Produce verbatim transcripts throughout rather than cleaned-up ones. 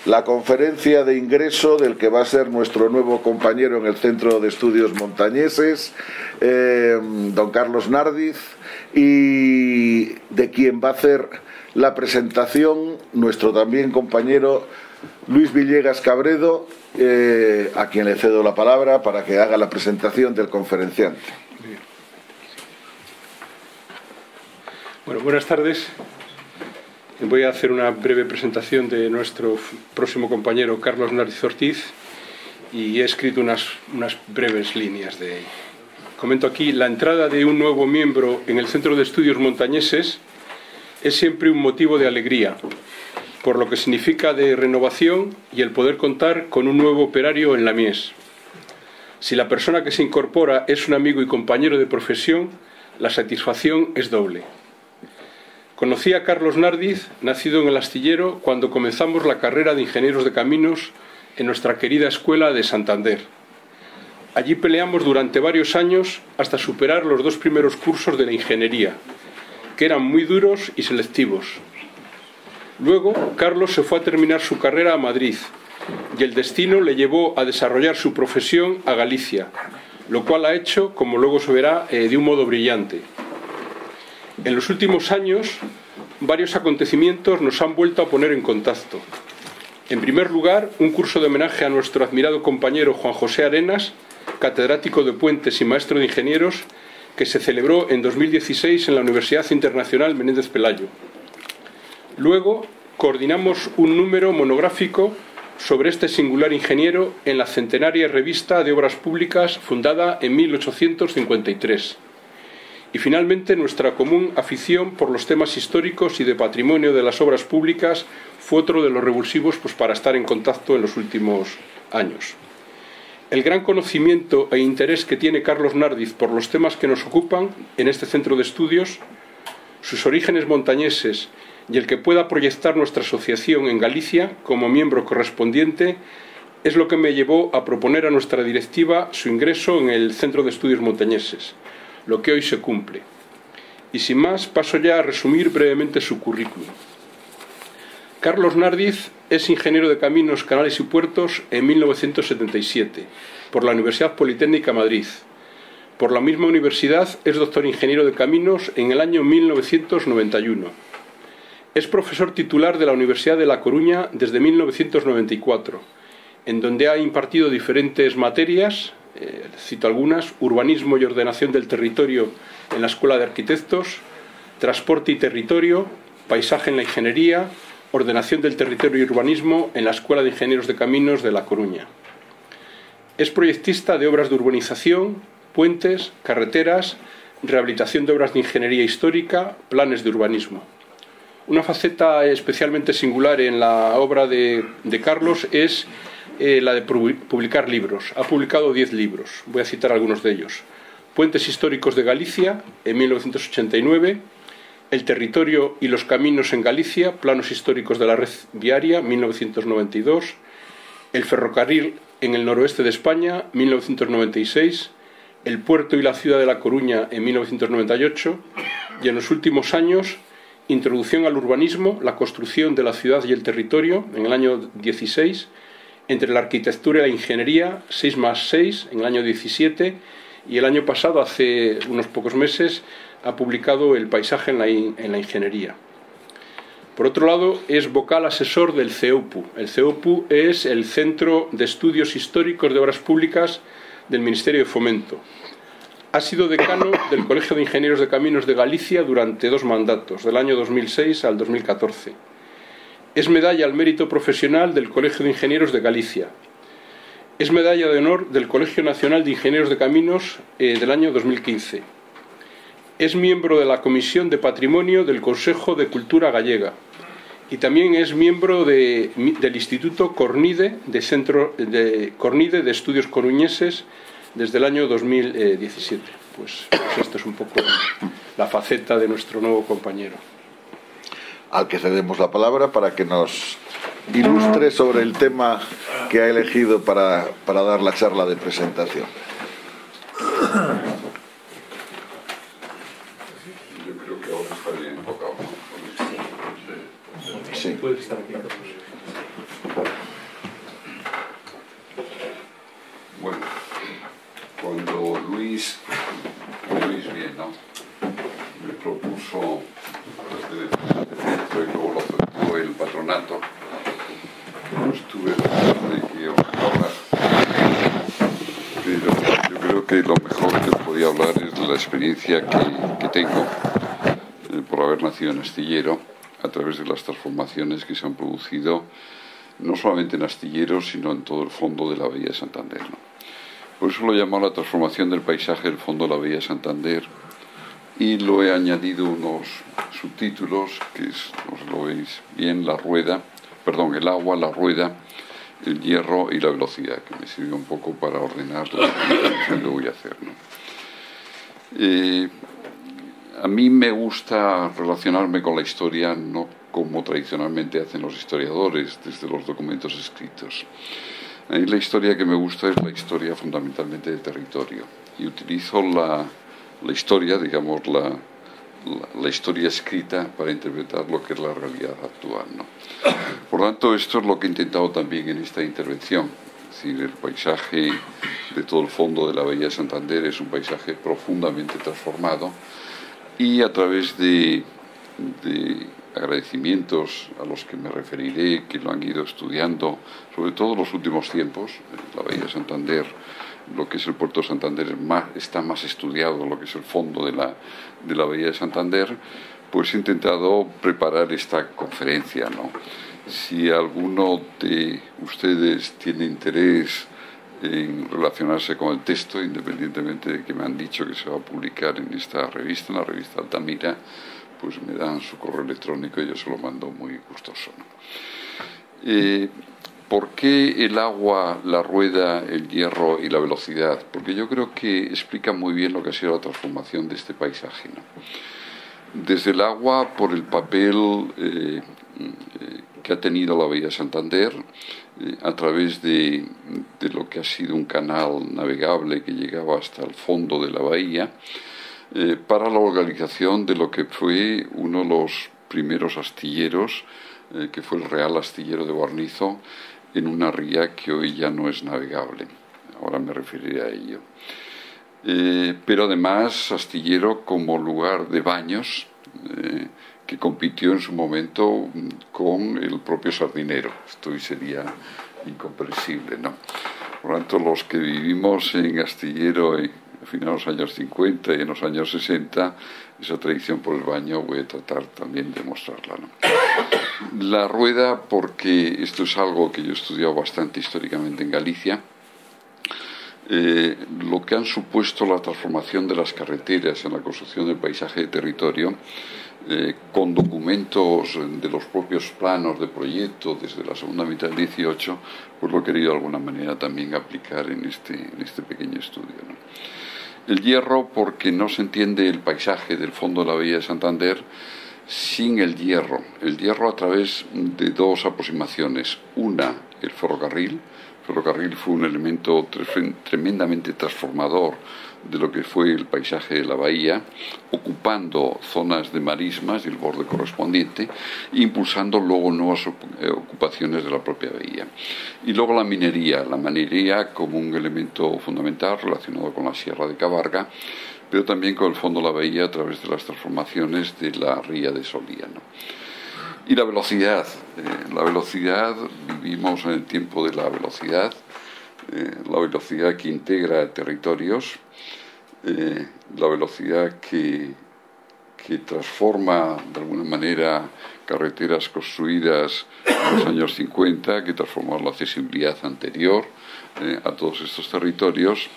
la conferencia de ingreso del que va a ser nuestro nuevo compañero en el Centro de Estudios Montañeses, eh, don Carlos Nardiz, y de quien va a hacer la presentación nuestro también compañero Luis Villegas Cabredo, eh, a quien le cedo la palabra para que haga la presentación del conferenciante. Bueno, buenas tardes. Voy a hacer una breve presentación de nuestro próximo compañero Carlos Nardiz Ortiz y he escrito unas, unas breves líneas de... Comento aquí: la entrada de un nuevo miembro en el Centro de Estudios Montañeses es siempre un motivo de alegría, por lo que significa de renovación y el poder contar con un nuevo operario en la mies. Si la persona que se incorpora es un amigo y compañero de profesión, la satisfacción es doble. Conocí a Carlos Nardiz, nacido en el Astillero, cuando comenzamos la carrera de ingenieros de caminos en nuestra querida escuela de Santander. Allí peleamos durante varios años hasta superar los dos primeros cursos de la ingeniería, que eran muy duros y selectivos. Luego, Carlos se fue a terminar su carrera a Madrid y el destino le llevó a desarrollar su profesión a Galicia, lo cual ha hecho, como luego se verá, eh, de un modo brillante. En los últimos años, varios acontecimientos nos han vuelto a poner en contacto. En primer lugar, un curso de homenaje a nuestro admirado compañero Juan José Arenas, catedrático de Puentes y maestro de ingenieros, que se celebró en dos mil dieciséis en la Universidad Internacional Menéndez Pelayo. Luego, coordinamos un número monográfico sobre este singular ingeniero en la centenaria revista de Obras Públicas fundada en mil ochocientos cincuenta y tres. Y finalmente, nuestra común afición por los temas históricos y de patrimonio de las obras públicas fue otro de los revulsivos pues, para estar en contacto en los últimos años. El gran conocimiento e interés que tiene Carlos Nardiz por los temas que nos ocupan en este centro de estudios, sus orígenes montañeses y el que pueda proyectar nuestra asociación en Galicia como miembro correspondiente es lo que me llevó a proponer a nuestra directiva su ingreso en el Centro de Estudios Montañeses, lo que hoy se cumple. Y sin más, paso ya a resumir brevemente su currículum. Carlos Nardiz es ingeniero de Caminos, Canales y Puertos en mil novecientos setenta y siete por la Universidad Politécnica Madrid. Por la misma universidad es doctor ingeniero de Caminos en el año mil novecientos noventa y uno. Es profesor titular de la Universidad de La Coruña desde mil novecientos noventa y cuatro, en donde ha impartido diferentes materias. Eh, cito algunas: urbanismo y ordenación del territorio en la Escuela de Arquitectos, transporte y territorio, paisaje en la ingeniería, ordenación del territorio y urbanismo en la Escuela de Ingenieros de Caminos de La Coruña. Es proyectista de obras de urbanización, puentes, carreteras, rehabilitación de obras de ingeniería histórica, planes de urbanismo. Una faceta especialmente singular en la obra de, de Carlos es Eh, la de publicar libros. Ha publicado diez libros, voy a citar algunos de ellos: Puentes históricos de Galicia, en mil novecientos ochenta y nueve, El territorio y los caminos en Galicia, planos históricos de la red viaria, mil novecientos noventa y dos, El ferrocarril en el noroeste de España, mil novecientos noventa y seis, El puerto y la ciudad de La Coruña, en mil novecientos noventa y ocho, y en los últimos años, Introducción al urbanismo, la construcción de la ciudad y el territorio, en el año dieciséis, Entre la arquitectura y la ingeniería, seis más seis, en el año diecisiete, y el año pasado, hace unos pocos meses, ha publicado El paisaje en la, in en la ingeniería. Por otro lado, es vocal asesor del CEOPU. El CEOPU es el Centro de Estudios Históricos de Obras Públicas del Ministerio de Fomento. Ha sido decano del Colegio de Ingenieros de Caminos de Galicia durante dos mandatos, del año dos mil seis al dos mil catorce. Es medalla al mérito profesional del Colegio de Ingenieros de Galicia. Es medalla de honor del Colegio Nacional de Ingenieros de Caminos eh, del año dos mil quince. Es miembro de la Comisión de Patrimonio del Consejo de Cultura Gallega y también es miembro de, del Instituto Cornide de, Centro, de Cornide de Estudios Coruñeses desde el año dos mil diecisiete. Pues, pues esto es un poco la faceta de nuestro nuevo compañero, al que cedemos la palabra para que nos ilustre sobre el tema que ha elegido para, para dar la charla de presentación. Yo creo que ahora está bien enfocado. Sí. Puedes estar aquí. propuso y luego lo aceptó el patronato. Pues tuve de que hablar, pero yo creo que lo mejor que podía hablar es de la experiencia que, que tengo eh, por haber nacido en Astillero, a través de las transformaciones que se han producido no solamente en Astillero, sino en todo el fondo de la Bahía de Santander, ¿no? Por eso lo he llamado la transformación del paisaje del fondo de la Bahía de Santander, y lo he añadido unos subtítulos, que es, no sé si lo veis bien, la rueda, perdón, el agua, la rueda, el hierro y la velocidad, que me sirve un poco para ordenar la presentación que voy a hacer, ¿no? Eh, a mí me gusta relacionarme con la historia no como tradicionalmente hacen los historiadores desde los documentos escritos. A mí la historia que me gusta es la historia fundamentalmente de territorio, y utilizo la, la historia, digamos, la, la, la historia escrita para interpretar lo que es la realidad actual, ¿no? Por tanto, esto es lo que he intentado también en esta intervención. Es decir, el paisaje de todo el fondo de la Bahía de Santander es un paisaje profundamente transformado, y a través de, de agradecimientos a los que me referiré, que lo han ido estudiando, sobre todo en los últimos tiempos, la Bahía de Santander, lo que es el puerto de Santander es más, está más estudiado, lo que es el fondo de la, de la Bahía de Santander, pues he intentado preparar esta conferencia, ¿no? Si alguno de ustedes tiene interés en relacionarse con el texto, independientemente de que me han dicho que se va a publicar en esta revista, en la revista Altamira, pues me dan su correo electrónico y yo se lo mando muy gustoso, ¿no? Eh, ¿Por qué el agua, la rueda, el hierro y la velocidad? Porque yo creo que explica muy bien lo que ha sido la transformación de este paisaje, ¿no? Desde el agua, por el papel eh, eh, que ha tenido la Bahía de Santander, eh, a través de, de lo que ha sido un canal navegable que llegaba hasta el fondo de la bahía, eh, para la organización de lo que fue uno de los primeros astilleros, eh, que fue el Real Astillero de Guarnizo, en una ría que hoy ya no es navegable. Ahora me referiré a ello. Eh, pero además astillero como lugar de baños, eh, que compitió en su momento con el propio Sardinero. Esto hoy sería incomprensible, ¿no? Por lo tanto, los que vivimos en Astillero en, a finales de los años cincuenta y en los años sesenta, esa tradición por el baño voy a tratar también de mostrarla, ¿no? La rueda, porque esto es algo que yo he estudiado bastante históricamente en Galicia. Eh, lo que han supuesto la transformación de las carreteras en la construcción del paisaje de territorio, eh, con documentos de los propios planos de proyecto desde la segunda mitad del dieciocho, pues lo he querido de alguna manera también aplicar en este, en este pequeño estudio, ¿no? El hierro, porque no se entiende el paisaje del fondo de la Bahía de Santander sin el hierro. El hierro a través de dos aproximaciones. Una, el ferrocarril. El ferrocarril fue un elemento tremendamente transformador de lo que fue el paisaje de la bahía, ocupando zonas de marismas y el borde correspondiente, e impulsando luego nuevas ocupaciones de la propia bahía. Y luego la minería, la minería como un elemento fundamental relacionado con la Sierra de Cabarga, pero también con el fondo de la bahía a través de las transformaciones de la ría de Solía, ¿no? Y la velocidad, eh, la velocidad, vivimos en el tiempo de la velocidad, eh, la velocidad que integra territorios, eh, la velocidad que, que transforma de alguna manera carreteras construidas en los años cincuenta, que transformó la accesibilidad anterior eh, a todos estos territorios,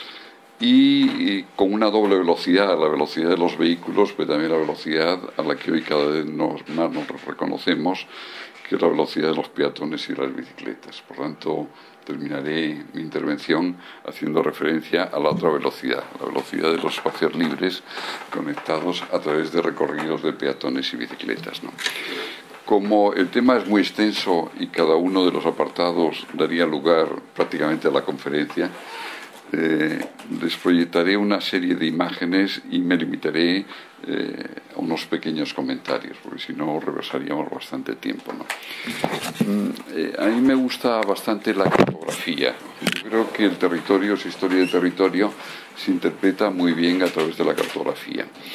y con una doble velocidad, la velocidad de los vehículos, pero también la velocidad a la que hoy cada vez nos, más nos reconocemos, que es la velocidad de los peatones y las bicicletas. Por tanto, terminaré mi intervención haciendo referencia a la otra velocidad, la velocidad de los espacios libres conectados a través de recorridos de peatones y bicicletas, ¿no? Como el tema es muy extenso y cada uno de los apartados daría lugar prácticamente a la conferencia, Eh, les proyectaré una serie de imágenes y me limitaré eh, a unos pequeños comentarios, porque si no reversaríamos bastante tiempo, ¿no? Mm, eh, a mí me gusta bastante la cartografía. Yo creo que el territorio, su historia de territorio, se interpreta muy bien a través de la cartografía.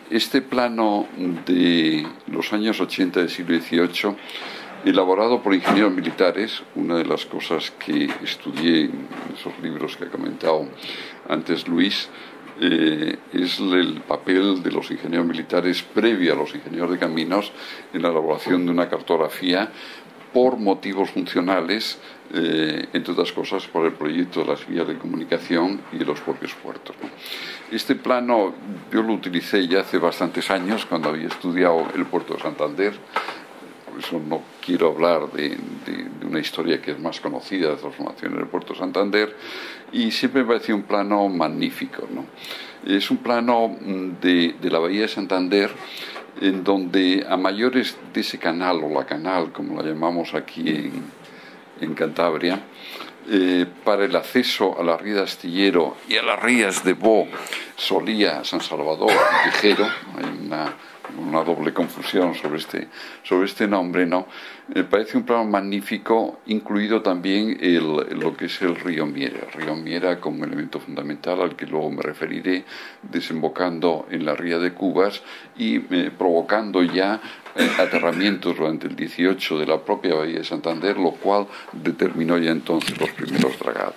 este plano de los años ochenta del siglo dieciocho, elaborado por ingenieros militares, una de las cosas que estudié en esos libros que ha comentado antes Luis, eh, es el papel de los ingenieros militares previo a los ingenieros de caminos en la elaboración de una cartografía por motivos funcionales, eh, entre otras cosas por el proyecto de las vías de comunicación y de los propios puertos, ¿no? Este plano yo lo utilicé ya hace bastantes años cuando había estudiado el puerto de Santander. Por eso no quiero hablar de, de, de una historia que es más conocida, de transformación en el puerto de Santander, y siempre me pareció un plano magnífico, ¿no? Es un plano de, de la bahía de Santander, en donde a mayores de ese canal, o la canal, como la llamamos aquí en, en Cantabria, eh, para el acceso a la ría de Astillero y a las rías de Bo, Solía, San Salvador y Tijero, hay una, una doble confusión sobre este, sobre este nombre, ¿no? Me parece un plano magnífico, incluido también el, lo que es el río Miera. El río Miera como elemento fundamental al que luego me referiré, desembocando en la ría de Cubas y eh, provocando ya eh, aterramientos durante el dieciocho de la propia bahía de Santander, lo cual determinó ya entonces los primeros dragados,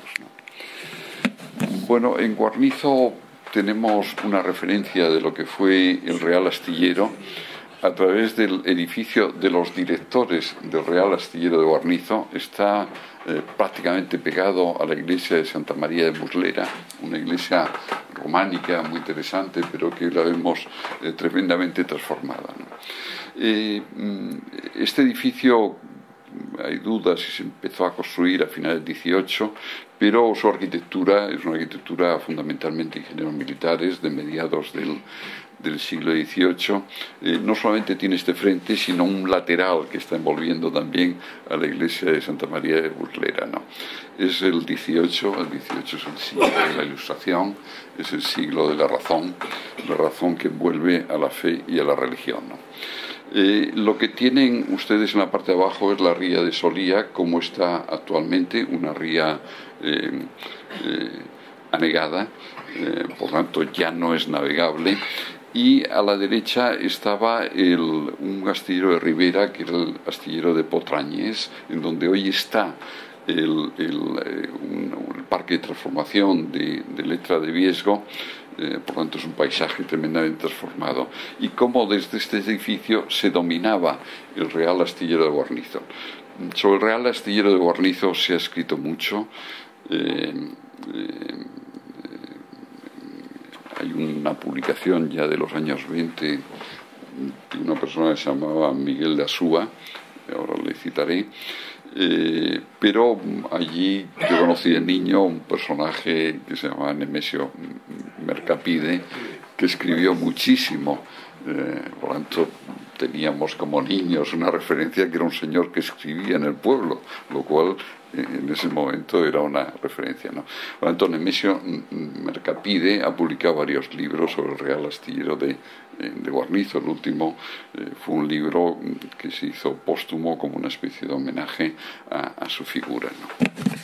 ¿no? Bueno, en Guarnizo tenemos una referencia de lo que fue el Real Astillero a través del edificio de los directores del Real Astillero de Guarnizo. Está eh, prácticamente pegado a la iglesia de Santa María de Muslera, una iglesia románica muy interesante, pero que la vemos eh, tremendamente transformada, ¿no? Eh, este edificio, hay dudas si se empezó a construir a finales del dieciocho, pero su arquitectura es una arquitectura fundamentalmente de ingenieros militares de mediados del, del siglo dieciocho. Eh, no solamente tiene este frente, sino un lateral que está envolviendo también a la iglesia de Santa María de Muslera, ¿no? Es el dieciocho, el dieciocho es el siglo de la Ilustración, es el siglo de la razón, la razón que envuelve a la fe y a la religión, ¿no? Eh, lo que tienen ustedes en la parte de abajo es la ría de Solía, como está actualmente, una ría eh, eh, anegada, eh, por tanto ya no es navegable, y a la derecha estaba el, un astillero de Ribera, que era el astillero de Potrañés, en donde hoy está el, el, eh, un, el parque de transformación de, de Letra de Viesgo. Eh, por tanto es un paisaje tremendamente transformado, y cómo desde este edificio se dominaba el Real Astillero de Guarnizo. Sobre el Real Astillero de Guarnizo se ha escrito mucho. eh, eh, hay una publicación ya de los años veinte de una persona que se llamaba Miguel de Asúa, ahora le citaré. Eh, pero allí yo conocí de niño un personaje que se llamaba Nemesio Mercapide, que escribió muchísimo. Eh, por lo tanto, teníamos como niños una referencia que era un señor que escribía en el pueblo, lo cual eh, en ese momento era una referencia, ¿no? Por lo tanto, Nemesio Mercapide ha publicado varios libros sobre el Real Astillero de, de Guarnizo. El último eh, fue un libro que se hizo póstumo como una especie de homenaje a, a su figura, ¿no?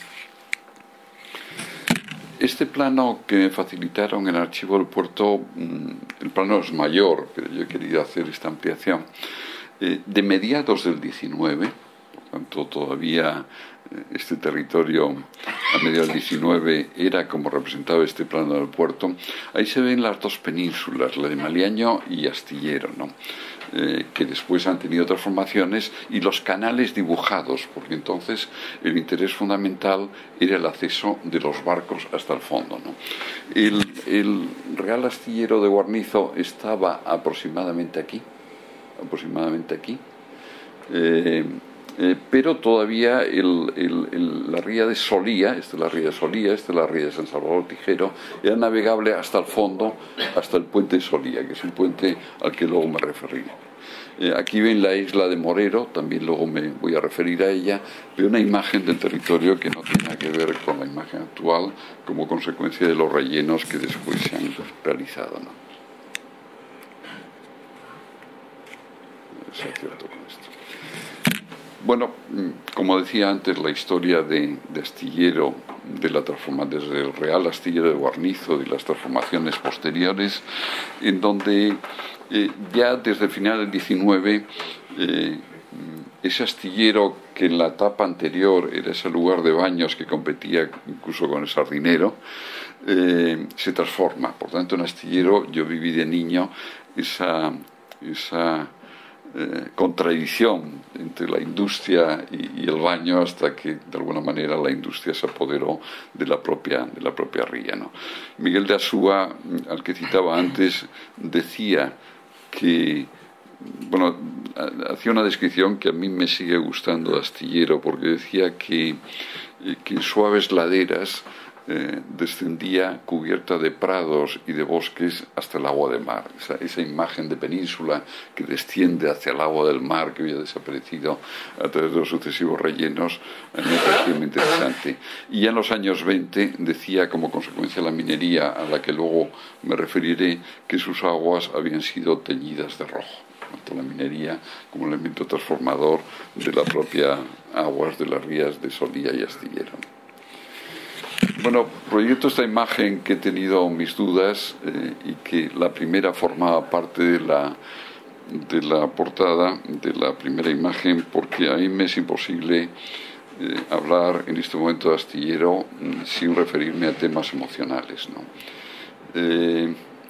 Este plano que me facilitaron en el archivo del puerto, el plano es mayor, pero yo he querido hacer esta ampliación, eh, de mediados del diecinueve, por tanto todavía este territorio a mediados del diecinueve era como representaba este plano del puerto. Ahí se ven las dos penínsulas, la de Maliaño y Astillero, ¿no? Eh, que después han tenido transformaciones, y los canales dibujados, porque entonces el interés fundamental era el acceso de los barcos hasta el fondo, ¿no? El, el Real Astillero de Guarnizo estaba aproximadamente aquí, aproximadamente aquí, eh, eh, pero todavía el, el, el, la ría de Solía, esta es la ría de Solía, esta es la ría de San Salvador Tijero, era navegable hasta el fondo, hasta el puente de Solía, que es un puente al que luego me referiré. Eh, aquí ven la isla de Morero, también luego me voy a referir a ella, veo una imagen del territorio que no tiene nada que ver con la imagen actual, como consecuencia de los rellenos que después se han realizado, ¿no? Se ha cierto con esto. Bueno, como decía antes, la historia de, de Astillero, de la transforma, desde el Real Astillero de Guarnizo y las transformaciones posteriores, en donde eh, ya desde el final del diecinueve, eh, ese astillero que en la etapa anterior era ese lugar de baños que competía incluso con el Sardinero, eh, se transforma. Por tanto, en astillero yo viví de niño esa... esa Eh, contradicción entre la industria y, y el baño, hasta que de alguna manera la industria se apoderó de la propia, de la propia ría, ¿no? Miguel de Asúa, al que citaba antes, decía que, bueno, hacía una descripción que a mí me sigue gustando de astillero, porque decía que, que en suaves laderas Eh, descendía cubierta de prados y de bosques hasta el agua de mar. Esa, esa imagen de península que desciende hacia el agua del mar, que hoy ha desaparecido a través de los sucesivos rellenos, a mí me pareció muy interesante. Y ya en los años veinte decía, como consecuencia de la minería, a la que luego me referiré, que sus aguas habían sido teñidas de rojo. Tanto la minería como el elemento transformador de la propia aguas de las rías de Solía y Astillero. Bueno, proyecto esta imagen que he tenido mis dudas eh, y que la primera formaba parte de la, de la portada, de la primera imagen, porque a mí me es imposible eh, hablar en este momento de Astillero sin referirme a temas emocionales, ¿no? Eh,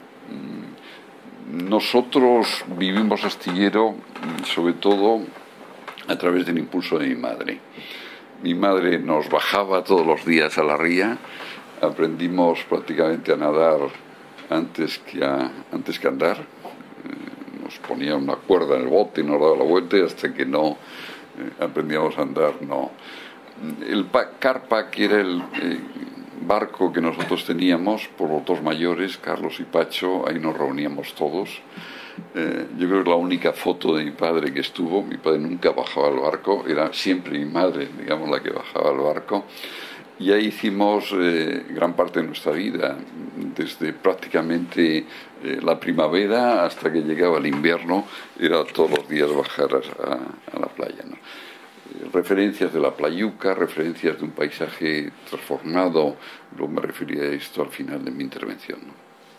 nosotros vivimos Astillero sobre todo a través del impulso de mi madre. Mi madre nos bajaba todos los días a la ría, aprendimos prácticamente a nadar antes que a, antes que a andar. Eh, nos ponía una cuerda en el bote y nos daba la vuelta, y hasta que no eh, aprendíamos a andar, no. El carpa, que era el eh, barco que nosotros teníamos, por los dos mayores, Carlos y Pacho, ahí nos reuníamos todos. Eh, yo creo que la única foto de mi padre que estuvo, mi padre nunca bajaba al barco, era siempre mi madre, digamos, la que bajaba al barco, y ahí hicimos eh, gran parte de nuestra vida, desde prácticamente eh, la primavera hasta que llegaba el invierno, era todos los días bajar a, a la playa, ¿no? Eh, referencias de la playuca, referencias de un paisaje transformado, luego me referiré a esto al final de mi intervención, ¿no?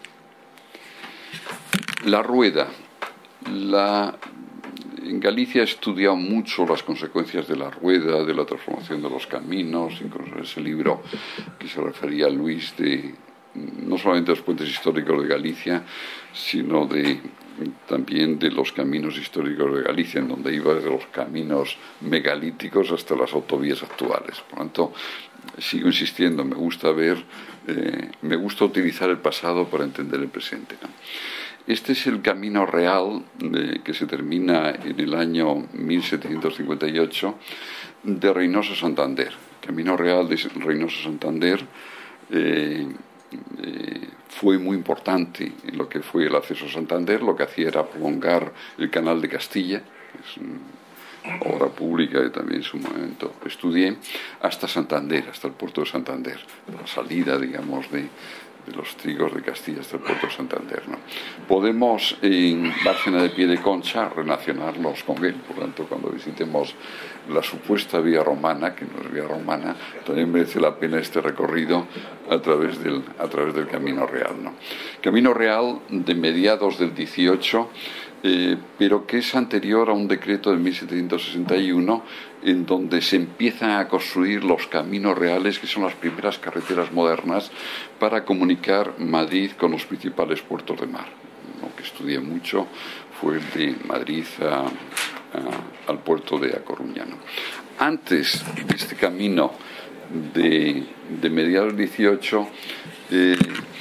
La rueda. La... En Galicia he estudiado mucho las consecuencias de la rueda, de la transformación de los caminos, incluso ese libro que se refería a Luis, de no solamente de los puentes históricos de Galicia, sino de, también de los caminos históricos de Galicia, en donde iba desde los caminos megalíticos hasta las autovías actuales. Por lo tanto, sigo insistiendo, me gusta ver, eh, me gusta utilizar el pasado para entender el presente, ¿no? Este es el camino real eh, que se termina en el año mil setecientos cincuenta y ocho de Reynosa a Santander. Camino real de Reynosa a Santander eh, eh, fue muy importante en lo que fue el acceso a Santander. Lo que hacía era prolongar el canal de Castilla, que es una obra pública que también en su momento estudié, hasta Santander, hasta el puerto de Santander, la salida, digamos, de de los trigos de Castilla hasta el puerto de Santander, ¿no? Podemos en Bárcena de Piedeconcha relacionarnos con él. Por tanto, cuando visitemos la supuesta vía romana, que no es vía romana, también merece la pena este recorrido a través del, a través del Camino Real, ¿no? Camino Real de mediados del dieciocho, eh, pero que es anterior a un decreto de mil setecientos sesenta y uno, en donde se empiezan a construir los caminos reales, que son las primeras carreteras modernas para comunicar Madrid con los principales puertos de mar. Lo que estudié mucho fue el de Madrid a, a, al puerto de A Coruña, ¿no? Antes de este camino de, de mediados del dieciocho, eh,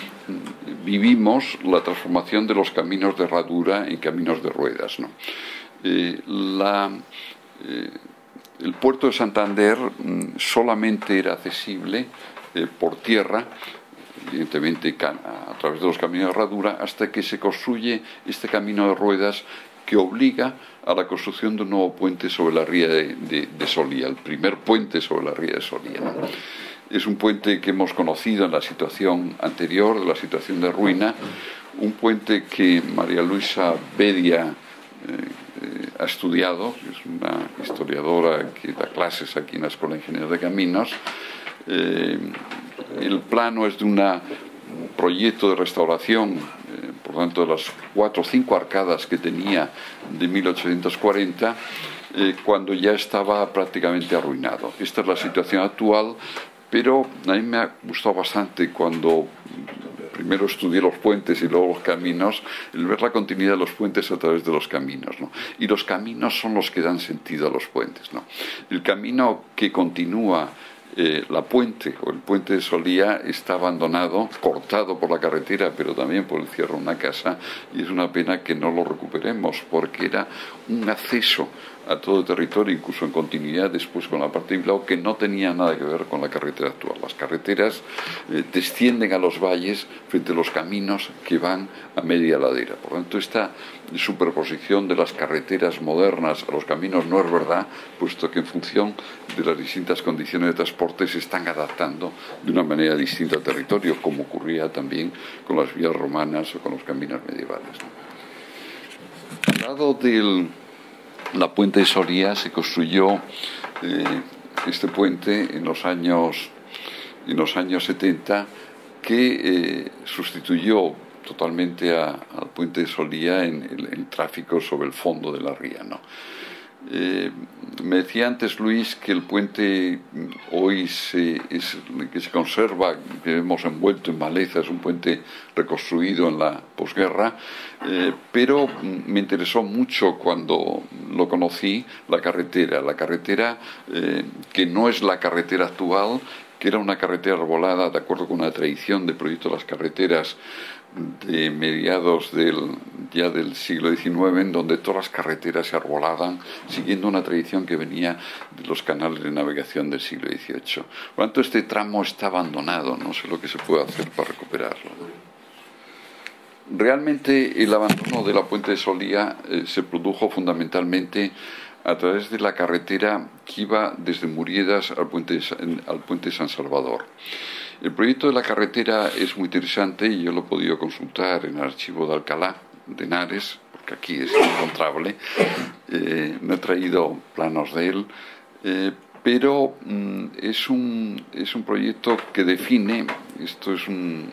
vivimos la transformación de los caminos de herradura en caminos de ruedas, ¿no? Eh, la... Eh, El puerto de Santander solamente era accesible eh, por tierra, evidentemente a través de los caminos de herradura, hasta que se construye este camino de ruedas que obliga a la construcción de un nuevo puente sobre la ría de, de, de Solía, el primer puente sobre la ría de Solía, ¿no? Es un puente que hemos conocido en la situación anterior, de la situación de ruina, un puente que María Luisa Bedia eh, eh, ha estudiado, es una historiadora que da clases aquí en la Escuela de Ingenieros de Caminos. Eh, el plano es de un proyecto de restauración, eh, por tanto, de las cuatro o cinco arcadas que tenía de mil ochocientos cuarenta, eh, cuando ya estaba prácticamente arruinado. Esta es la situación actual, pero a mí me ha gustado bastante cuando primero estudié los puentes y luego los caminos, el ver la continuidad de los puentes a través de los caminos, ¿no? Y los caminos son los que dan sentido a los puentes, ¿no? El camino que continúa eh, la puente o el puente de Solía está abandonado, cortado por la carretera, pero también por el cierre de una casa, y es una pena que no lo recuperemos, porque era un acceso a todo el territorio, incluso en continuidad después con la parte de Bilbao, que no tenía nada que ver con la carretera actual. Las carreteras eh, descienden a los valles frente a los caminos que van a media ladera. Por lo tanto, esta superposición de las carreteras modernas a los caminos no es verdad, puesto que en función de las distintas condiciones de transporte se están adaptando de una manera distinta al territorio, como ocurría también con las vías romanas o con los caminos medievales, ¿no? Al lado del La puente de Solía se construyó eh, este puente en los años, en los años setenta, que eh, sustituyó totalmente a, al puente de Solía en el, el tráfico sobre el fondo de la ría, ¿no? Eh, me decía antes Luis que el puente hoy se, es, que se conserva, que hemos envuelto en maleza, es un puente reconstruido en la posguerra, eh, pero me interesó mucho cuando lo conocí la carretera, la carretera eh, que no es la carretera actual, que era una carretera arbolada de acuerdo con una tradición de proyecto de las carreteras de mediados del, ya del siglo diecinueve, en donde todas las carreteras se arbolaban siguiendo una tradición que venía de los canales de navegación del siglo dieciocho. Por lo tanto, este tramo está abandonado, no sé lo que se puede hacer para recuperarlo, ¿no? Realmente el abandono de la puente de Solía eh, se produjo fundamentalmente a través de la carretera que iba desde Muriedas al puente, al puente de San Salvador. El proyecto de la carretera es muy interesante y yo lo he podido consultar en el archivo de Alcalá de Henares, porque aquí es encontrable. Eh, no he traído planos de él, eh, pero mm, es, un, es un proyecto que define, esto es un...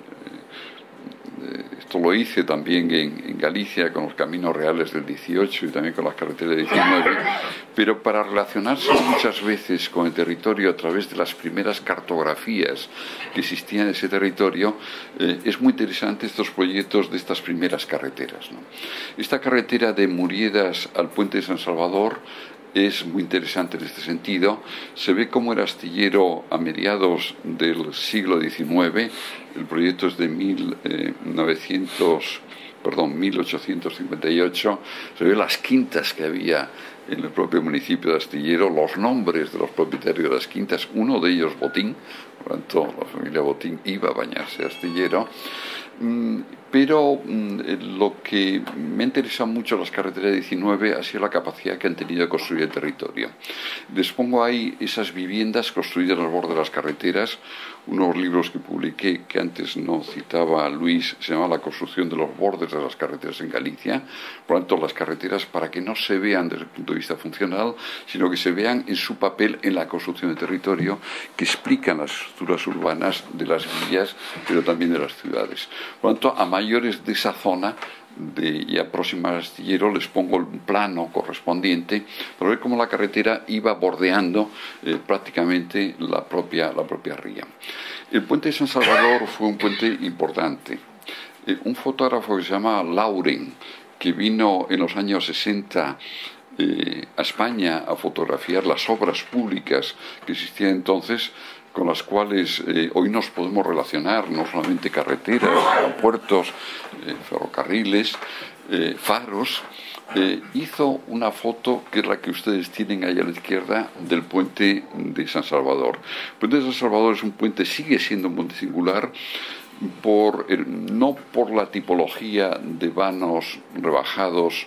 Esto lo hice también en, en Galicia con los caminos reales del dieciocho y también con las carreteras del diecinueve, pero para relacionarse muchas veces con el territorio a través de las primeras cartografías que existían en ese territorio, eh, es muy interesante estos proyectos de estas primeras carreteras, ¿no? Esta carretera de Muriedas al puente de San Salvador es muy interesante en este sentido. Se ve cómo era astillero a mediados del siglo diecinueve. El proyecto es de mil novecientos, perdón, mil ochocientos cincuenta y ocho. Se ve las quintas que había en el propio municipio de Astillero, los nombres de los propietarios de las quintas, uno de ellos Botín, por lo tanto la familia Botín iba a bañarse a Astillero. Pero lo que me ha interesado mucho las carreteras diecinueve ha sido la capacidad que han tenido de construir el territorio. Les pongo ahí esas viviendas construidas a los bordes de las carreteras, unos libros que publiqué que antes no citaba a Luis, se llama La construcción de los bordes de las carreteras en Galicia. Por lo tanto, las carreteras para que no se vean desde el punto de vista funcional, sino que se vean en su papel en la construcción del territorio, que explican las estructuras urbanas de las villas, pero también de las ciudades. Por lo tanto, a mayores de esa zona de ya próxima al astillero les pongo el plano correspondiente para ver cómo la carretera iba bordeando eh, prácticamente la propia, la propia ría. El puente de San Salvador fue un puente importante. Eh, un fotógrafo que se llama Lauren, que vino en los años sesenta eh, a España a fotografiar las obras públicas que existían entonces, con las cuales eh, hoy nos podemos relacionar, no solamente carreteras, aeropuertos, eh, ferrocarriles, eh, faros, eh, hizo una foto que es la que ustedes tienen ahí a la izquierda del puente de San Salvador. El puente de San Salvador es un puente, sigue siendo un puente singular, por, eh, no por la tipología de vanos rebajados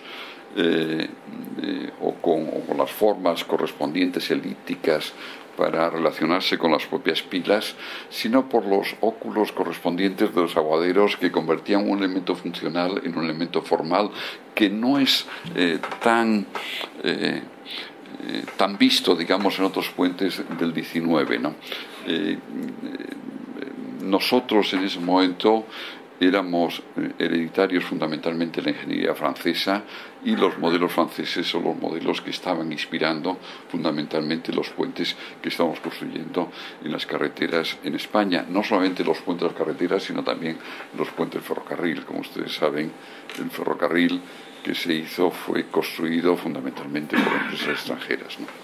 eh, eh, o, con, o con las formas correspondientes elípticas para relacionarse con las propias pilas, sino por los óculos correspondientes de los aguaderos que convertían un elemento funcional en un elemento formal que no es eh, tan, eh, eh, tan visto, digamos, en otros puentes del diecinueve, ¿no? Eh, nosotros en ese momento éramos hereditarios fundamentalmente de la ingeniería francesa, y los modelos franceses son los modelos que estaban inspirando fundamentalmente los puentes que estamos construyendo en las carreteras en España. No solamente los puentes de las carreteras, sino también los puentes del ferrocarril. Como ustedes saben, el ferrocarril que se hizo fue construido fundamentalmente por empresas extranjeras, ¿no?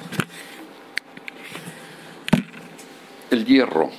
El hierro.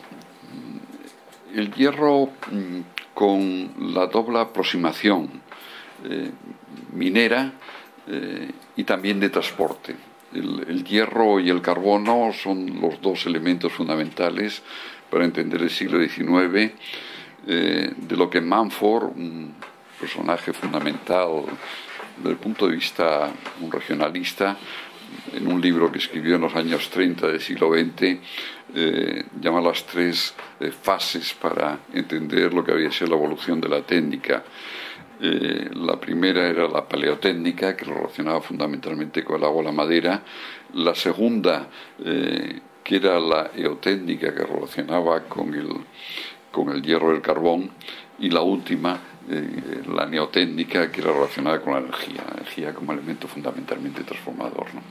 El hierro con la doble aproximación eh, minera eh, y también de transporte. El, el hierro y el carbono son los dos elementos fundamentales para entender el siglo diecinueve, eh, de lo que Mumford, un personaje fundamental desde el punto de vista un regionalista, en un libro que escribió en los años treinta del siglo veinte, eh, llama las tres eh, fases para entender lo que había sido la evolución de la técnica. Eh, la primera era la paleotécnica, que lo relacionaba fundamentalmente con el agua y la madera. La segunda, eh, que era la eotécnica, que relacionaba con el, con el hierro y el carbón. Y la última, eh, la neotécnica, que era relacionada con la energía, la energía como elemento fundamentalmente transformador, ¿no?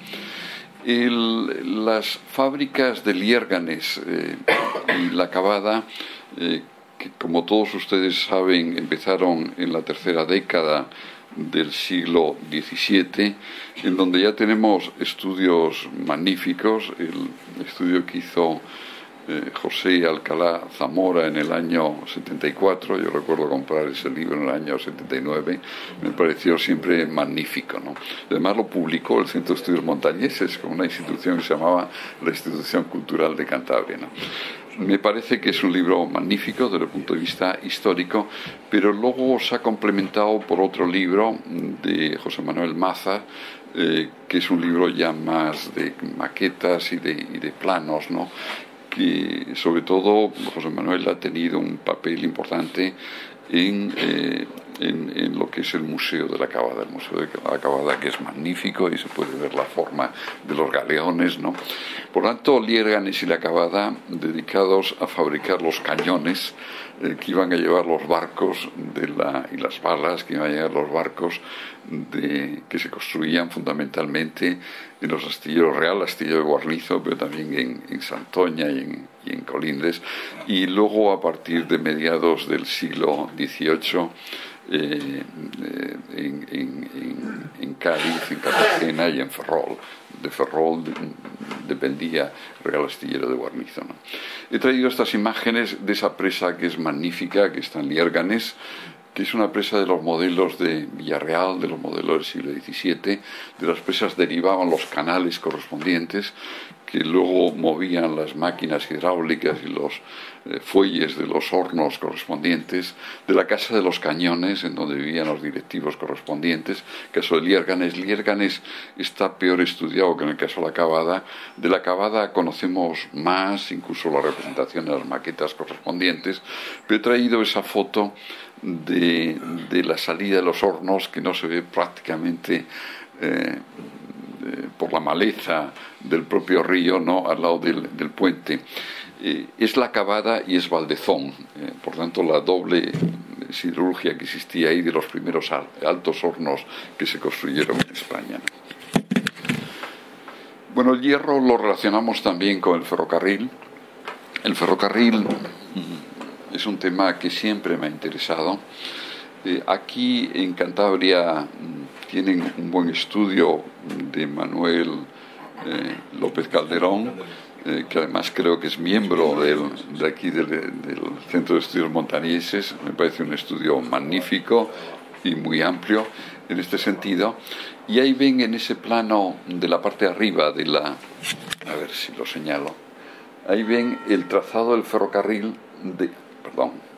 El, las fábricas de Liérganes eh, y La Cavada, eh, que como todos ustedes saben empezaron en la tercera década del siglo diecisiete, en donde ya tenemos estudios magníficos. El estudio que hizo eh, José Alcalá Zamora en el año setenta y cuatro, yo recuerdo comprar ese libro en el año setenta y nueve, me pareció siempre magnífico, ¿no? Además lo publicó el Centro de Estudios Montañeses, con una institución que se llamaba la Institución Cultural de Cantabria, ¿no? Me parece que es un libro magnífico desde el punto de vista histórico, pero luego se ha complementado por otro libro de José Manuel Maza, eh, que es un libro ya más de maquetas y de, y de planos, ¿no? Que sobre todo José Manuel ha tenido un papel importante en, eh, en, en lo que es el Museo de la Cavada, el Museo de la Cavada, que es magnífico y se puede ver la forma de los galeones, ¿no? Por tanto, Liérganes y La Cavada, dedicados a fabricar los cañones eh, que iban a llevar los barcos de la, y las balas que iban a llevar los barcos de, que se construían fundamentalmente en los astilleros Real, Astillero de Guarnizo, pero también en, en Santoña y en, y en Colindres, y luego a partir de mediados del siglo dieciocho eh, eh, en, en, en, en Cádiz, en Cartagena y en Ferrol. De Ferrol de, dependía Real Astillero de Guarnizo, ¿no? He traído estas imágenes de esa presa que es magnífica, que está en Liérganes, que es una presa de los modelos de Villarreal, de los modelos del siglo diecisiete. De las presas derivaban los canales correspondientes, que luego movían las máquinas hidráulicas y los eh, fuelles de los hornos correspondientes, de la Casa de los Cañones, en donde vivían los directivos correspondientes. Caso de Liérganes, Liérganes está peor estudiado que en el caso de La Cavada. De La Cavada conocemos más, incluso la representación de las maquetas correspondientes, pero he traído esa foto de, de la salida de los hornos, que no se ve prácticamente eh, por la maleza del propio río, ¿no?, al lado del, del puente. Eh, es La Cavada y es Valdezón, eh, por tanto la doble siderurgia que existía ahí de los primeros altos hornos que se construyeron en España. Bueno, el hierro lo relacionamos también con el ferrocarril. El ferrocarril es un tema que siempre me ha interesado. Eh, aquí en Cantabria tienen un buen estudio de Manuel eh, López Calderón, eh, que además creo que es miembro del, de aquí del, del Centro de Estudios Montañeses. Me parece un estudio magnífico y muy amplio en este sentido. Y ahí ven en ese plano de la parte de arriba de la... a ver si lo señalo. Ahí ven el trazado del ferrocarril de... perdón.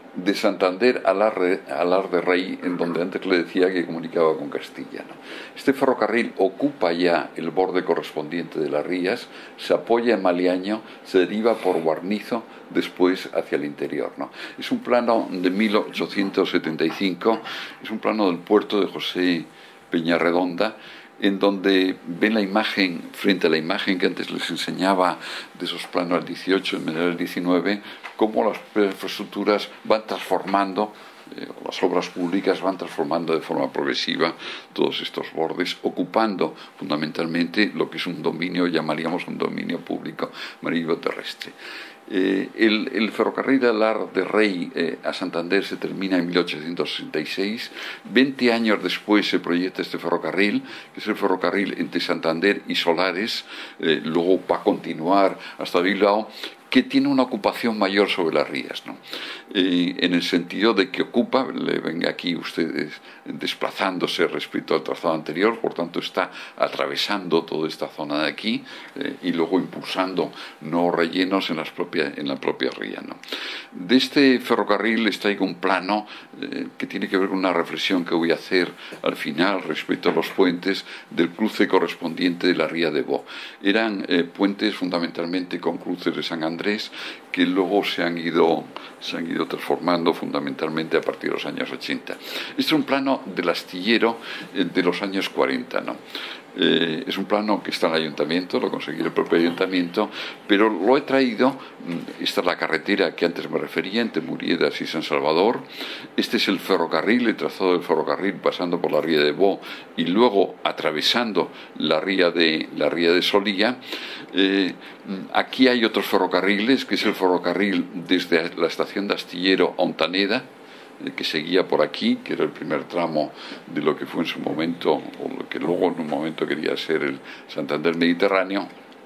de Santander a Lar de Rey, en donde antes le decía que comunicaba con Castilla, ¿no? Este ferrocarril ocupa ya el borde correspondiente de las rías, se apoya en Maliaño, se deriva por Guarnizo, después hacia el interior, ¿no? Es un plano de mil ochocientos setenta y cinco, es un plano del puerto de José Peñarredonda, en donde ven la imagen, frente a la imagen que antes les enseñaba de esos planos dieciocho y del diecinueve, cómo las infraestructuras van transformando, eh, las obras públicas van transformando de forma progresiva todos estos bordes, ocupando fundamentalmente lo que es un dominio, llamaríamos un dominio público marítimo terrestre. Eh, el, el ferrocarril de Lar de Rey eh, a Santander se termina en mil ochocientos sesenta y seis. veinte años después se proyecta este ferrocarril, que es el ferrocarril entre Santander y Solares, eh, luego va a continuar hasta Bilbao, que tiene una ocupación mayor sobre las rías, ¿no? Eh, en el sentido de que ocupa, le ven aquí ustedes desplazándose respecto al trazado anterior, por tanto está atravesando toda esta zona de aquí eh, y luego impulsando nuevos rellenos en, las propias, en la propia ría, ¿no? De este ferrocarril les traigo un plano eh, que tiene que ver con una reflexión que voy a hacer al final respecto a los puentes del cruce correspondiente de la ría de Bo. Eran eh, puentes fundamentalmente con cruces de San Andrés, que luego se han ido se han ido transformando fundamentalmente a partir de los años ochenta. Este es un plano del astillero eh, de los años cuarenta, ¿no? Eh, es un plano que está en el ayuntamiento, lo conseguí el propio ayuntamiento, pero lo he traído, esta es la carretera que antes me refería, entre Muriedas y San Salvador, este es el ferrocarril, el trazado del ferrocarril pasando por la ría de Bo y luego atravesando la ría de, la ría de Solía. Eh, aquí hay otros ferrocarriles, que es el ferrocarril desde la estación de Astillero a Ontaneda, que seguía por aquí, que era el primer tramo de lo que fue en su momento, o lo que luego en un momento quería ser el Santander Mediterráneo.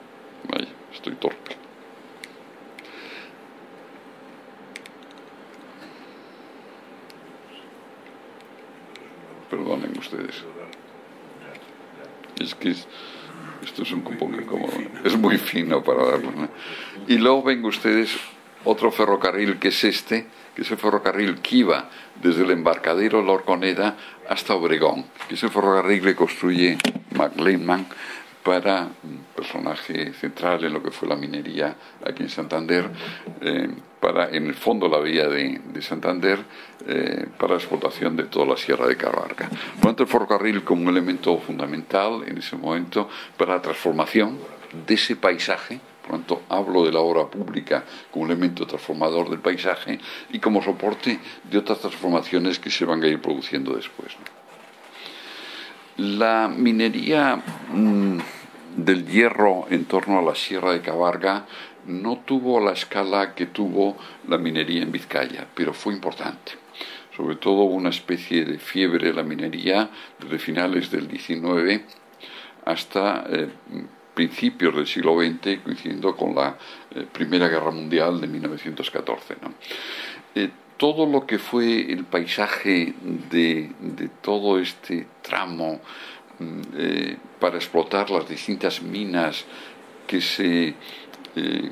Ay, estoy torpe. Perdonen ustedes. Es que es, esto es un poco incómodo. Es muy fino para darlo, ¿no? Y luego ven ustedes otro ferrocarril que es este, que es el ferrocarril que iba desde el embarcadero La Horconeda hasta Obregón, que es el ferrocarril que construye McLeanman para un personaje central en lo que fue la minería aquí en Santander, eh, para, en el fondo la vía de, de Santander, eh, para la explotación de toda la Sierra de Cabarga. Por lo tanto, el ferrocarril como un elemento fundamental en ese momento para la transformación de ese paisaje. Por lo tanto, hablo de la obra pública como elemento transformador del paisaje y como soporte de otras transformaciones que se van a ir produciendo después, ¿no? La minería mmm, del hierro en torno a la Sierra de Cabarga no tuvo la escala que tuvo la minería en Vizcaya, pero fue importante. Sobre todo una especie de fiebre de la minería desde finales del diecinueve hasta Eh, principios del siglo veinte, coincidiendo con la eh, Primera Guerra Mundial de mil novecientos catorce, ¿no? Eh, todo lo que fue el paisaje de, de todo este tramo eh, para explotar las distintas minas que se, eh,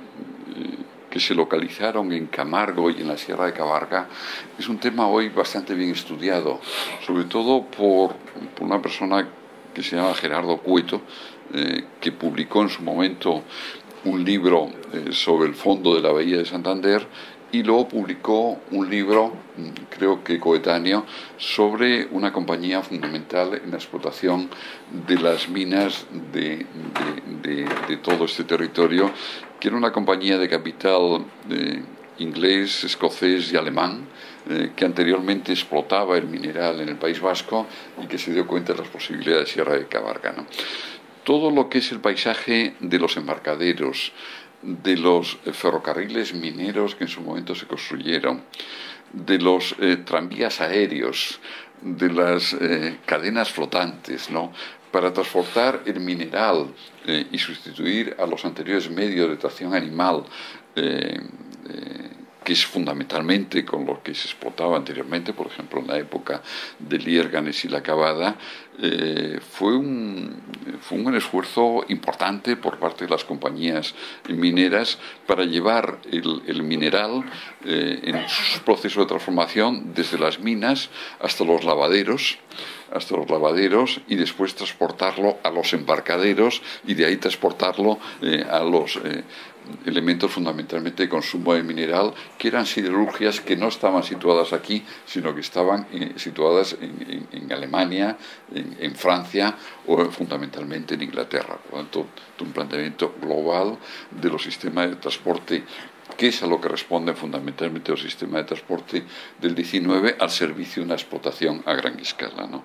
que se localizaron en Camargo y en la Sierra de Cabarga, es un tema hoy bastante bien estudiado, sobre todo por, por una persona que se llama Gerardo Cueto, Eh, que publicó en su momento un libro eh, sobre el fondo de la bahía de Santander y luego publicó un libro, creo que coetáneo, sobre una compañía fundamental en la explotación de las minas de, de, de, de todo este territorio, que era una compañía de capital eh, inglés, escocés y alemán, eh, que anteriormente explotaba el mineral en el País Vasco y que se dio cuenta de las posibilidades de Sierra de Cabarga, ¿no? Todo lo que es el paisaje de los embarcaderos, de los ferrocarriles mineros que en su momento se construyeron, de los eh, tranvías aéreos, de las eh, cadenas flotantes, ¿no?, para transportar el mineral eh, y sustituir a los anteriores medios de tracción animal, eh, eh, que es fundamentalmente con lo que se explotaba anteriormente, por ejemplo en la época de Liérganes y La Cavada, eh, fue, un, fue un esfuerzo importante por parte de las compañías mineras para llevar el, el mineral eh, en su proceso de transformación desde las minas hasta los lavaderos, hasta los lavaderos y después transportarlo a los embarcaderos y de ahí transportarlo eh, a los eh, elementos fundamentalmente de consumo de mineral, que eran siderurgias que no estaban situadas aquí, sino que estaban eh, situadas en, en, en Alemania, en, en Francia o fundamentalmente en Inglaterra. Por lo tanto, un planteamiento global de los sistemas de transporte, que es a lo que responde fundamentalmente los sistemas de transporte del diecinueve al servicio de una explotación a gran escala, ¿no?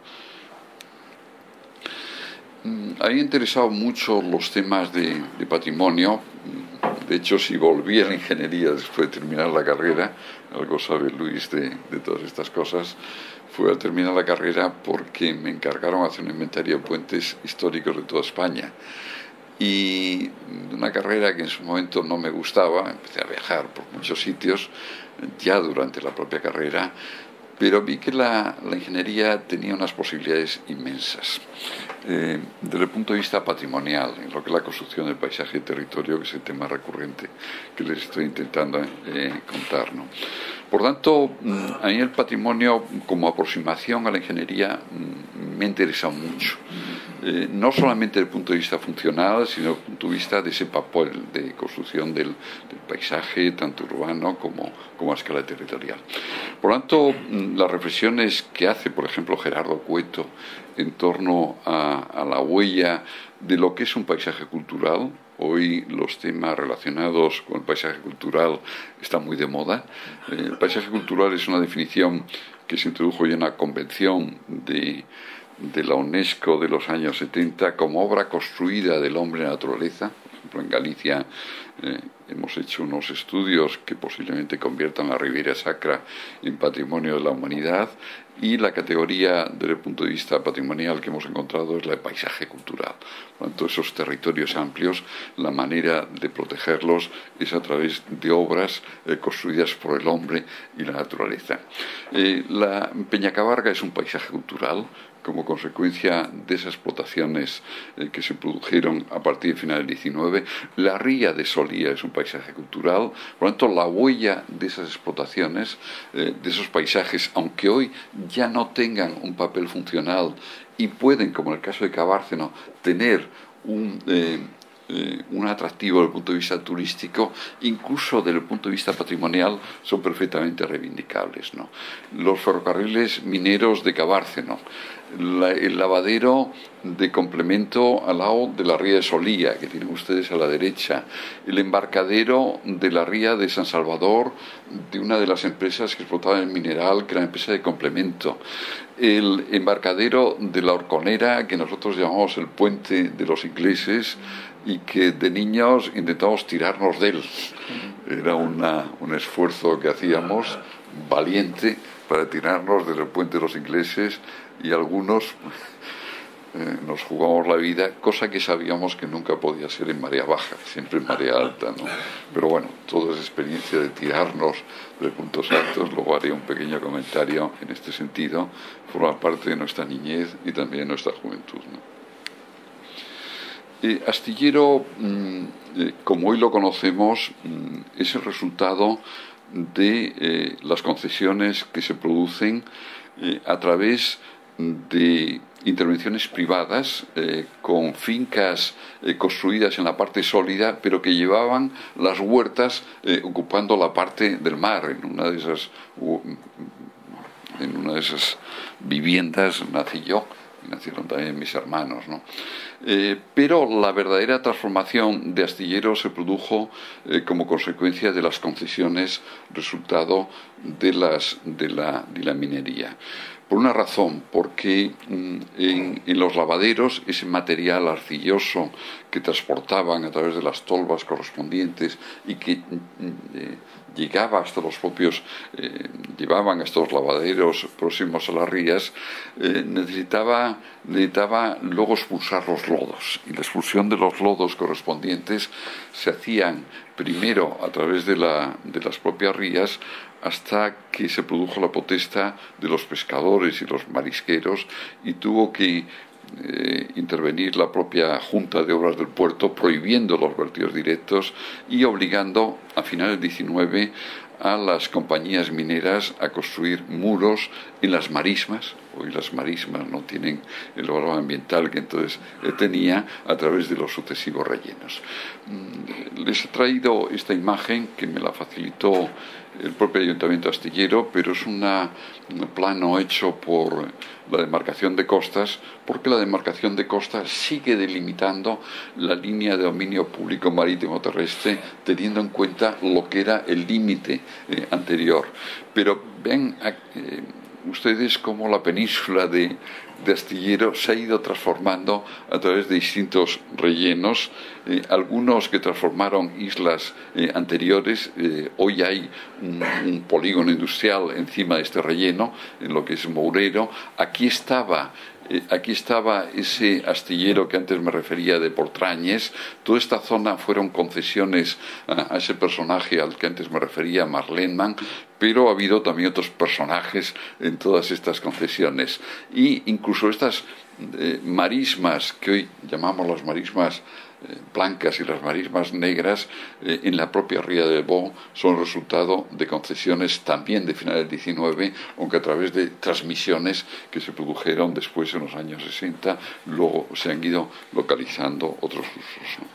A mí me han interesado mucho los temas de, de patrimonio. De hecho, si volví a la ingeniería después de terminar la carrera, algo sabe Luis de, de todas estas cosas, fue al terminar la carrera porque me encargaron hacer un inventario de puentes históricos de toda España. Y una carrera que en su momento no me gustaba, empecé a viajar por muchos sitios, ya durante la propia carrera, pero vi que la, la ingeniería tenía unas posibilidades inmensas. Eh, desde el punto de vista patrimonial, en lo que es la construcción del paisaje y territorio, que es el tema recurrente que les estoy intentando eh, contar, ¿no? Por tanto, a mí el patrimonio como aproximación a la ingeniería me ha interesado mucho. Eh, no solamente desde el punto de vista funcional, sino desde el punto de vista de ese papel de construcción del, del paisaje, tanto urbano como, como a escala territorial. Por lo tanto, las reflexiones que hace, por ejemplo, Gerardo Cueto en torno a, a la huella de lo que es un paisaje cultural. Hoy los temas relacionados con el paisaje cultural están muy de moda. Eh, el paisaje cultural es una definición que se introdujo ya en la Convención de, de la UNESCO de los años setenta como obra construida del hombre en la naturaleza. Por ejemplo, en Galicia eh, hemos hecho unos estudios que posiblemente conviertan la Riviera Sacra en patrimonio de la humanidad, y la categoría desde el punto de vista patrimonial que hemos encontrado es la de paisaje cultural. Por lo tanto, esos territorios amplios, la manera de protegerlos es a través de obras eh, construidas por el hombre y la naturaleza. Eh, la Peñacabarga es un paisaje cultural como consecuencia de esas explotaciones eh, que se produjeron a partir del final del diecinueve. La ría de Solía es un paisaje cultural. Por lo tanto, la huella de esas explotaciones, eh, de esos paisajes, aunque hoy ya no tengan un papel funcional y pueden, como en el caso de Cabárceno, tener un... Eh, Eh, un atractivo desde el punto de vista turístico, incluso desde el punto de vista patrimonial, son perfectamente reivindicables, ¿no? Los ferrocarriles mineros de Cabárceno, la, el lavadero de complemento al lado de la ría de Solía, que tienen ustedes a la derecha, el embarcadero de la ría de San Salvador, de una de las empresas que explotaban el mineral, que era la empresa de complemento, el embarcadero de la Horconera, que nosotros llamamos el puente de los ingleses, y que de niños intentamos tirarnos de él. Era una, un esfuerzo que hacíamos valiente para tirarnos desde el puente de los ingleses, y algunos eh, nos jugamos la vida, cosa que sabíamos que nunca podía ser en marea baja, siempre en marea alta, ¿no? Pero bueno, toda esa experiencia de tirarnos de puntos altos, luego haré un pequeño comentario en este sentido, forma parte de nuestra niñez y también de nuestra juventud, ¿no? Eh, Astillero, eh, como hoy lo conocemos, mm, es el resultado de eh, las concesiones que se producen eh, a través de intervenciones privadas eh, con fincas eh, construidas en la parte sólida, pero que llevaban las huertas eh, ocupando la parte del mar. En una de esas, uh, en una de esas viviendas nací yo. Nacieron también mis hermanos, ¿no? Eh, pero la verdadera transformación de Astillero se produjo eh, como consecuencia de las concesiones resultado de, las, de, la, de la minería. Por una razón, porque mm, en, en los lavaderos ese material arcilloso que transportaban a través de las tolvas correspondientes y que mm, eh, llegaba hasta los propios, eh, llevaban a estos lavaderos próximos a las rías, eh, necesitaba, necesitaba luego expulsar los lodos. Y la expulsión de los lodos correspondientes se hacían primero a través de, la, de las propias rías, hasta que se produjo la protesta de los pescadores y los marisqueros, y tuvo que Eh, intervenir la propia Junta de Obras del Puerto prohibiendo los vertidos directos y obligando a finales del diecinueve a las compañías mineras a construir muros en las marismas. Hoy las marismas no tienen el valor ambiental que entonces tenía, a través de los sucesivos rellenos. Les he traído esta imagen que me la facilitó el propio Ayuntamiento Astillero, pero es una, un plano hecho por la demarcación de costas, porque la demarcación de costas sigue delimitando la línea de dominio público marítimo terrestre, teniendo en cuenta lo que era el límite eh, anterior. Pero ven eh, ustedes cómo la península de, de Astillero se ha ido transformando a través de distintos rellenos, eh, algunos que transformaron islas eh, anteriores. Eh, hoy hay un, un polígono industrial encima de este relleno, en lo que es Mourero. Aquí estaba Eh, aquí estaba ese astillero que antes me refería de Portrañes. Toda esta zona fueron concesiones a, a ese personaje al que antes me refería, Marlenman, pero ha habido también otros personajes en todas estas concesiones. Y incluso estas eh, marismas, que hoy llamamos las marismas eh, blancas y las marismas negras, eh, en la propia ría de Bo, son resultado de concesiones también de finales del diecinueve, aunque a través de transmisiones que se produjeron después en los años sesenta, luego se han ido localizando otros usos, ¿no?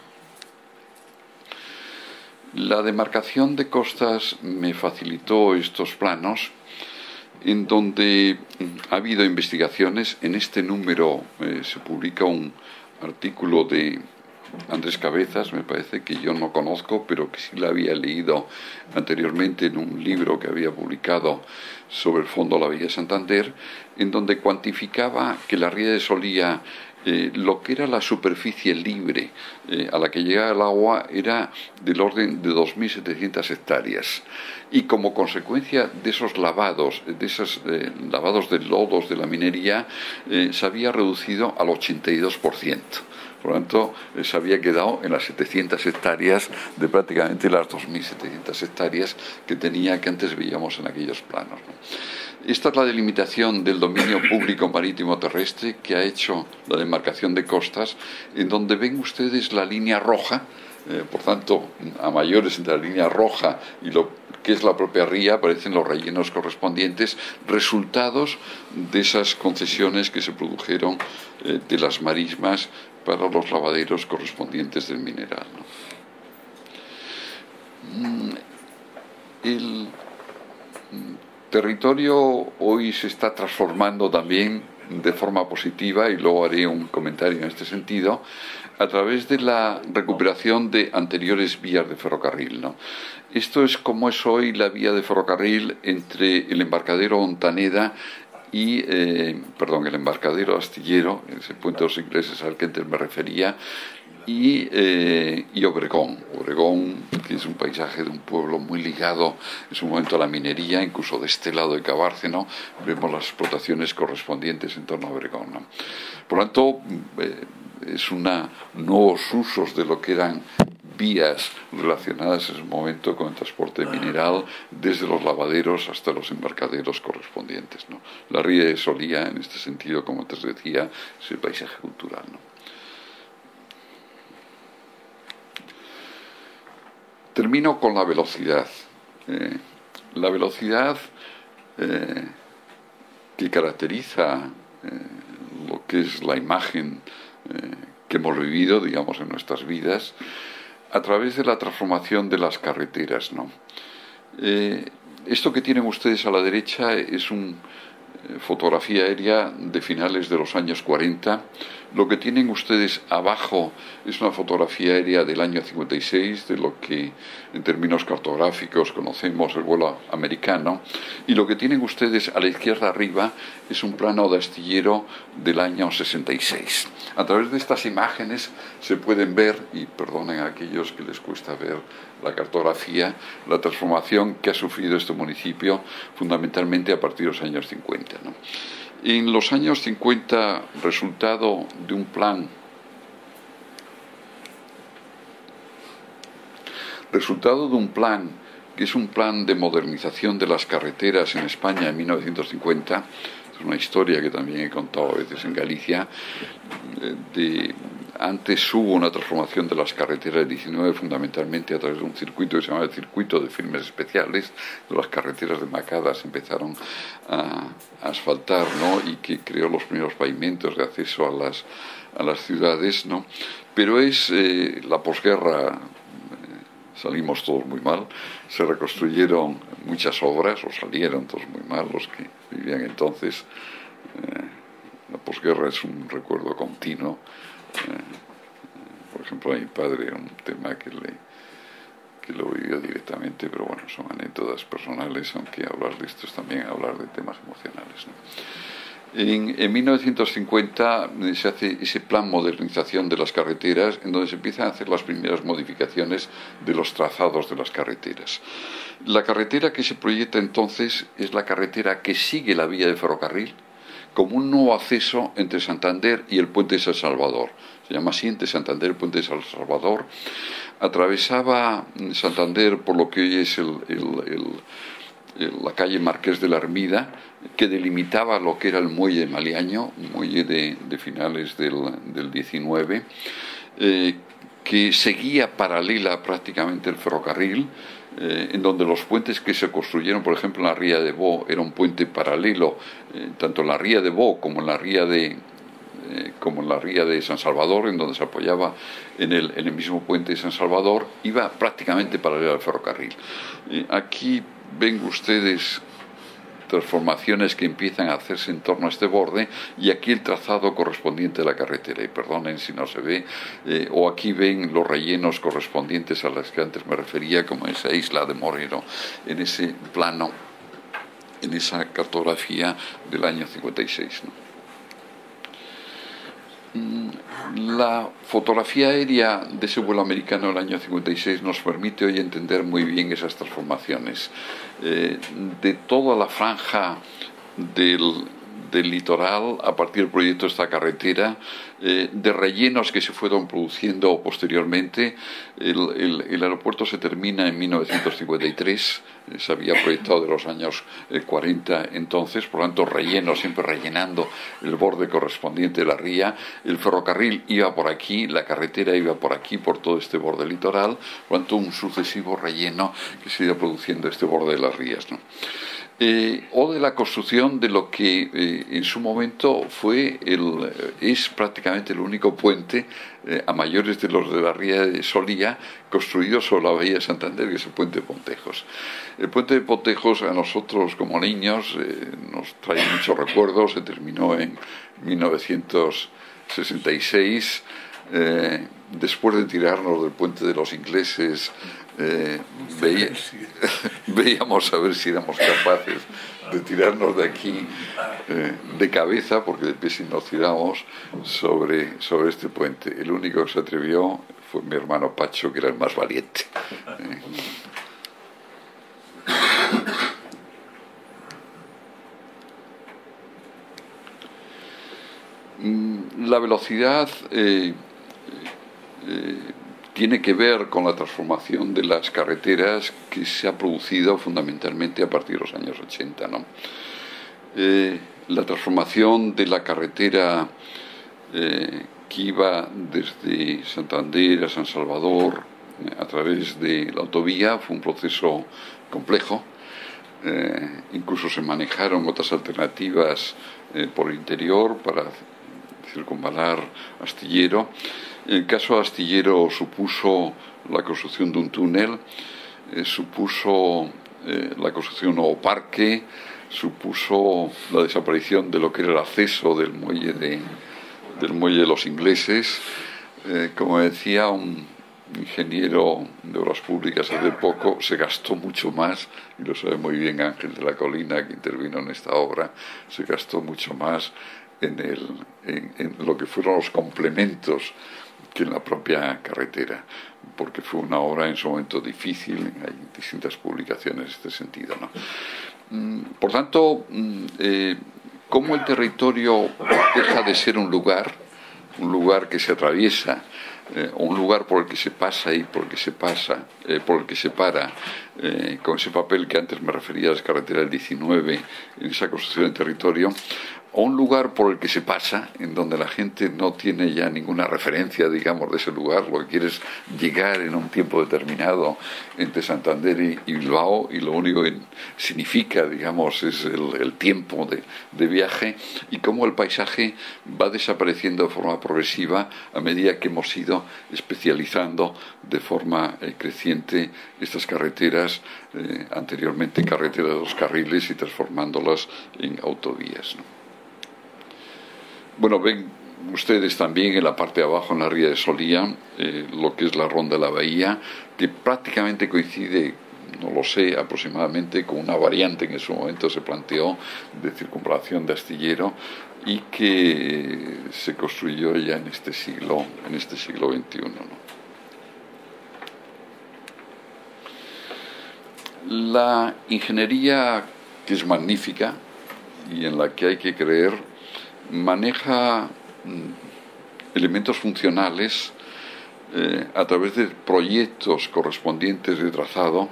La demarcación de costas me facilitó estos planos, en donde ha habido investigaciones. En este número eh, se publica un artículo de Andrés Cabezas, me parece, que yo no conozco, pero que sí la había leído anteriormente en un libro que había publicado sobre el fondo de la Bahía de Santander, en donde cuantificaba que la ría de Solía, eh, lo que era la superficie libre eh, a la que llegaba el agua, era del orden de dos mil setecientas hectáreas. Y como consecuencia de esos lavados, de esos eh, lavados de lodos de la minería, eh, se había reducido al ochenta y dos por ciento. Por lo tanto, se había quedado en las setecientas hectáreas de prácticamente las dos mil setecientas hectáreas que tenía, que antes veíamos en aquellos planos, ¿no? Esta es la delimitación del dominio público marítimo terrestre que ha hecho la demarcación de costas, en donde ven ustedes la línea roja. Eh, por tanto, a mayores entre la línea roja y lo que es la propia ría aparecen los rellenos correspondientes, resultados de esas concesiones que se produjeron eh, de las marismas para los lavaderos correspondientes del mineral, ¿no? El territorio hoy se está transformando también de forma positiva, y luego haré un comentario en este sentido, a través de la recuperación de anteriores vías de ferrocarril, ¿no? Esto es como es hoy la vía de ferrocarril entre el embarcadero Ontaneda y, eh, perdón, el embarcadero Astillero, ese puente de los ingleses al que antes me refería, y, eh, y Obregón. Obregón, que es un paisaje de un pueblo muy ligado en su momento a la minería, incluso de este lado de Cabárceno vemos las explotaciones correspondientes en torno a Obregón, ¿no? Por lo tanto, eh, es una nuevos usos de lo que eran vías relacionadas en ese momento con el transporte mineral, desde los lavaderos hasta los embarcaderos correspondientes, ¿no? La ría de Solía, en este sentido, como antes decía, es el paisaje cultural, ¿no? Termino con la velocidad. Eh, la velocidad eh, que caracteriza eh, lo que es la imagen eh, que hemos vivido, digamos, en nuestras vidas, a través de la transformación de las carreteras, ¿no? Eh, esto que tienen ustedes a la derecha es una eh, fotografía aérea de finales de los años cuarenta, Lo que tienen ustedes abajo es una fotografía aérea del año cincuenta y seis, de lo que en términos cartográficos conocemos el vuelo americano, y lo que tienen ustedes a la izquierda arriba es un plano de astillero del año sesenta y seis. A través de estas imágenes se pueden ver, y perdonen a aquellos que les cuesta ver la cartografía, la transformación que ha sufrido este municipio fundamentalmente a partir de los años cincuenta, ¿no? En los años cincuenta, resultado de un plan resultado de un plan que es un plan de modernización de las carreteras en España en mil novecientos cincuenta, es una historia que también he contado a veces en Galicia. De, antes hubo una transformación de las carreteras del diecinueve fundamentalmente a través de un circuito que se llamaba el circuito de filmes especiales. Las carreteras de Macadas empezaron a, a asfaltar, ¿no? Y que creó los primeros pavimentos de acceso a las, a las ciudades, ¿no? Pero es eh, la posguerra. Salimos todos muy mal, se reconstruyeron muchas obras, o salieron todos muy mal los que vivían entonces. Eh, la posguerra es un recuerdo continuo. Eh, por ejemplo, a mi padre era un tema que, le, que lo vivió directamente, pero bueno, son anécdotas personales, aunque hablar de esto es también hablar de temas emocionales, ¿no? En, en mil novecientos cincuenta se hace ese plan modernización de las carreteras, en donde se empiezan a hacer las primeras modificaciones de los trazados de las carreteras. La carretera que se proyecta entonces es la carretera que sigue la vía de ferrocarril como un nuevo acceso entre Santander y el puente de San Salvador. Se llama así, entre Santander y el puente de San Salvador. Atravesaba Santander por lo que hoy es el, el, el, la calle Marqués de la Ermida, que delimitaba lo que era el muelle de Maliaño, un muelle de, de finales del, del diecinueve, eh, que seguía paralela prácticamente el ferrocarril, eh, en donde los puentes que se construyeron, por ejemplo, en la ría de Bo, era un puente paralelo, eh, tanto en la ría de Bo como en la ría de, eh, como en la ría de San Salvador, en donde se apoyaba en el, en el mismo puente de San Salvador, iba prácticamente paralelo al ferrocarril. Eh, aquí ven ustedes transformaciones que empiezan a hacerse en torno a este borde, y aquí el trazado correspondiente a la carretera, y perdonen si no se ve, eh, o aquí ven los rellenos correspondientes a las que antes me refería, como esa isla de Morero, en ese plano, en esa cartografía del año cincuenta y seis, ¿no? La fotografía aérea de ese vuelo americano del año cincuenta y seis nos permite hoy entender muy bien esas transformaciones. Eh, de toda la franja del, del litoral, a partir del proyecto de esta carretera, eh, de rellenos que se fueron produciendo posteriormente. El, el, el aeropuerto se termina en mil novecientos cincuenta y tres, eh, se había proyectado de los años eh, cuarenta entonces, por lo tanto rellenos, siempre rellenando el borde correspondiente de la ría. El ferrocarril iba por aquí, la carretera iba por aquí, por todo este borde litoral, por lo tanto un sucesivo relleno que se iba produciendo este borde de las rías, ¿no? Eh, o de la construcción de lo que eh, en su momento fue el, es prácticamente el único puente eh, a mayores de los de la ría de Solía construido sobre la bahía de Santander, que es el puente de Pontejos. El puente de Pontejos a nosotros como niños eh, nos trae muchos recuerdos. Se terminó en mil novecientos sesenta y seis, eh, después de tirarnos del puente de los ingleses. Eh, veía, veíamos a ver si éramos capaces de tirarnos de aquí eh, de cabeza, porque de pie si nos tiramos sobre, sobre este puente. El único que se atrevió fue mi hermano Pacho, que era el más valiente. Eh. La velocidad eh, eh, tiene que ver con la transformación de las carreteras que se ha producido fundamentalmente a partir de los años ochenta, ¿no? Eh, la transformación de la carretera eh, que iba desde Santander a San Salvador eh, a través de la autovía fue un proceso complejo. Eh, incluso se manejaron otras alternativas eh, por el interior para circunvalar Astillero. El caso de Astillero supuso la construcción de un túnel, eh, supuso eh, la construcción de un nuevo parque, supuso la desaparición de lo que era el acceso del muelle de, del muelle de los ingleses. Eh, como decía un ingeniero de obras públicas hace poco, se gastó mucho más, y lo sabe muy bien Ángel de la Colina, que intervino en esta obra, se gastó mucho más en, el, en, en lo que fueron los complementos que en la propia carretera, porque fue una obra en su momento difícil. Hay distintas publicaciones en este sentido, ¿no? Por tanto, eh, ¿cómo el territorio deja de ser un lugar, un lugar que se atraviesa, eh, un lugar por el que se pasa y por el que se pasa, eh, por el que se para, eh, con ese papel que antes me refería a las carreteras del diecinueve, en esa construcción del territorio, o un lugar por el que se pasa, en donde la gente no tiene ya ninguna referencia, digamos, de ese lugar, lo que quiere es llegar en un tiempo determinado entre Santander y, y Bilbao, y lo único que significa, digamos, es el, el tiempo de, de viaje, y cómo el paisaje va desapareciendo de forma progresiva a medida que hemos ido especializando de forma eh, creciente estas carreteras, eh, anteriormente carreteras de dos carriles, y transformándolas en autovías, ¿no? Bueno, ven ustedes también en la parte de abajo, en la ría de Solía, eh, lo que es la ronda de la bahía, que prácticamente coincide, no lo sé, aproximadamente con una variante que en su momento se planteó de circunvalación de Astillero y que se construyó ya en este siglo, en este siglo veintiuno, ¿no? La ingeniería, que es magnífica y en la que hay que creer, maneja mm, elementos funcionales eh, a través de proyectos correspondientes de trazado,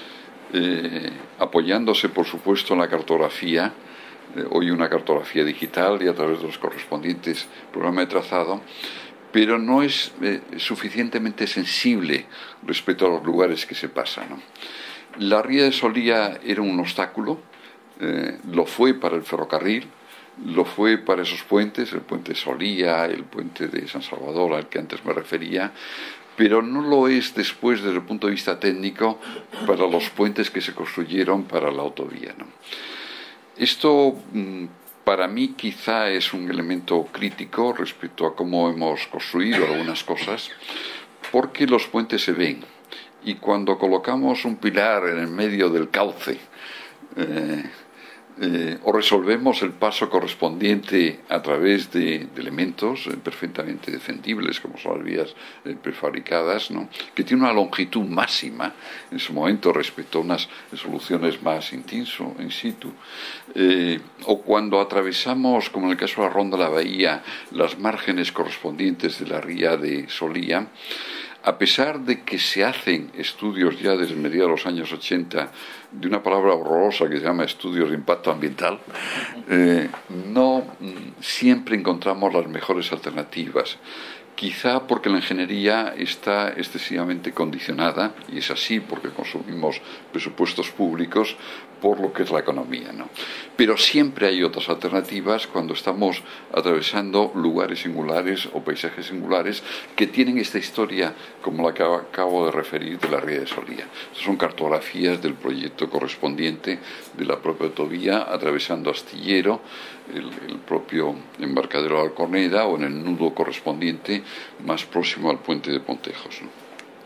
eh, apoyándose por supuesto en la cartografía, eh, hoy una cartografía digital y a través de los correspondientes programas de trazado, pero no es eh, suficientemente sensible respecto a los lugares que se pasan, ¿no? La ría de Solía era un obstáculo, eh, lo fue para el ferrocarril, lo fue para esos puentes, el puente de Solía, el puente de San Salvador al que antes me refería, pero no lo es después desde el punto de vista técnico para los puentes que se construyeron para la autovía, ¿no? Esto para mí quizá es un elemento crítico respecto a cómo hemos construido algunas cosas, porque los puentes se ven, y cuando colocamos un pilar en el medio del cauce, eh, Eh, o resolvemos el paso correspondiente a través de, de elementos eh, perfectamente defendibles, como son las vías eh, prefabricadas, ¿no?, que tiene una longitud máxima en su momento respecto a unas soluciones más in situ, in situ. Eh, o cuando atravesamos, como en el caso de la Ronda de la Bahía, las márgenes correspondientes de la ría de Solía, a pesar de que se hacen estudios ya desde mediados de los años ochenta de una palabra horrorosa que se llama estudios de impacto ambiental, eh, no siempre encontramos las mejores alternativas. Quizá porque la ingeniería está excesivamente condicionada, y es así porque consumimos presupuestos públicos, por lo que es la economía, ¿no? Pero siempre hay otras alternativas cuando estamos atravesando lugares singulares o paisajes singulares que tienen esta historia, como la que acabo de referir, de la ría de Solía. Son cartografías del proyecto correspondiente de la propia autovía, atravesando Astillero, el, el propio embarcadero de Alcorneda, o en el nudo correspondiente más próximo al puente de Pontejos, ¿no?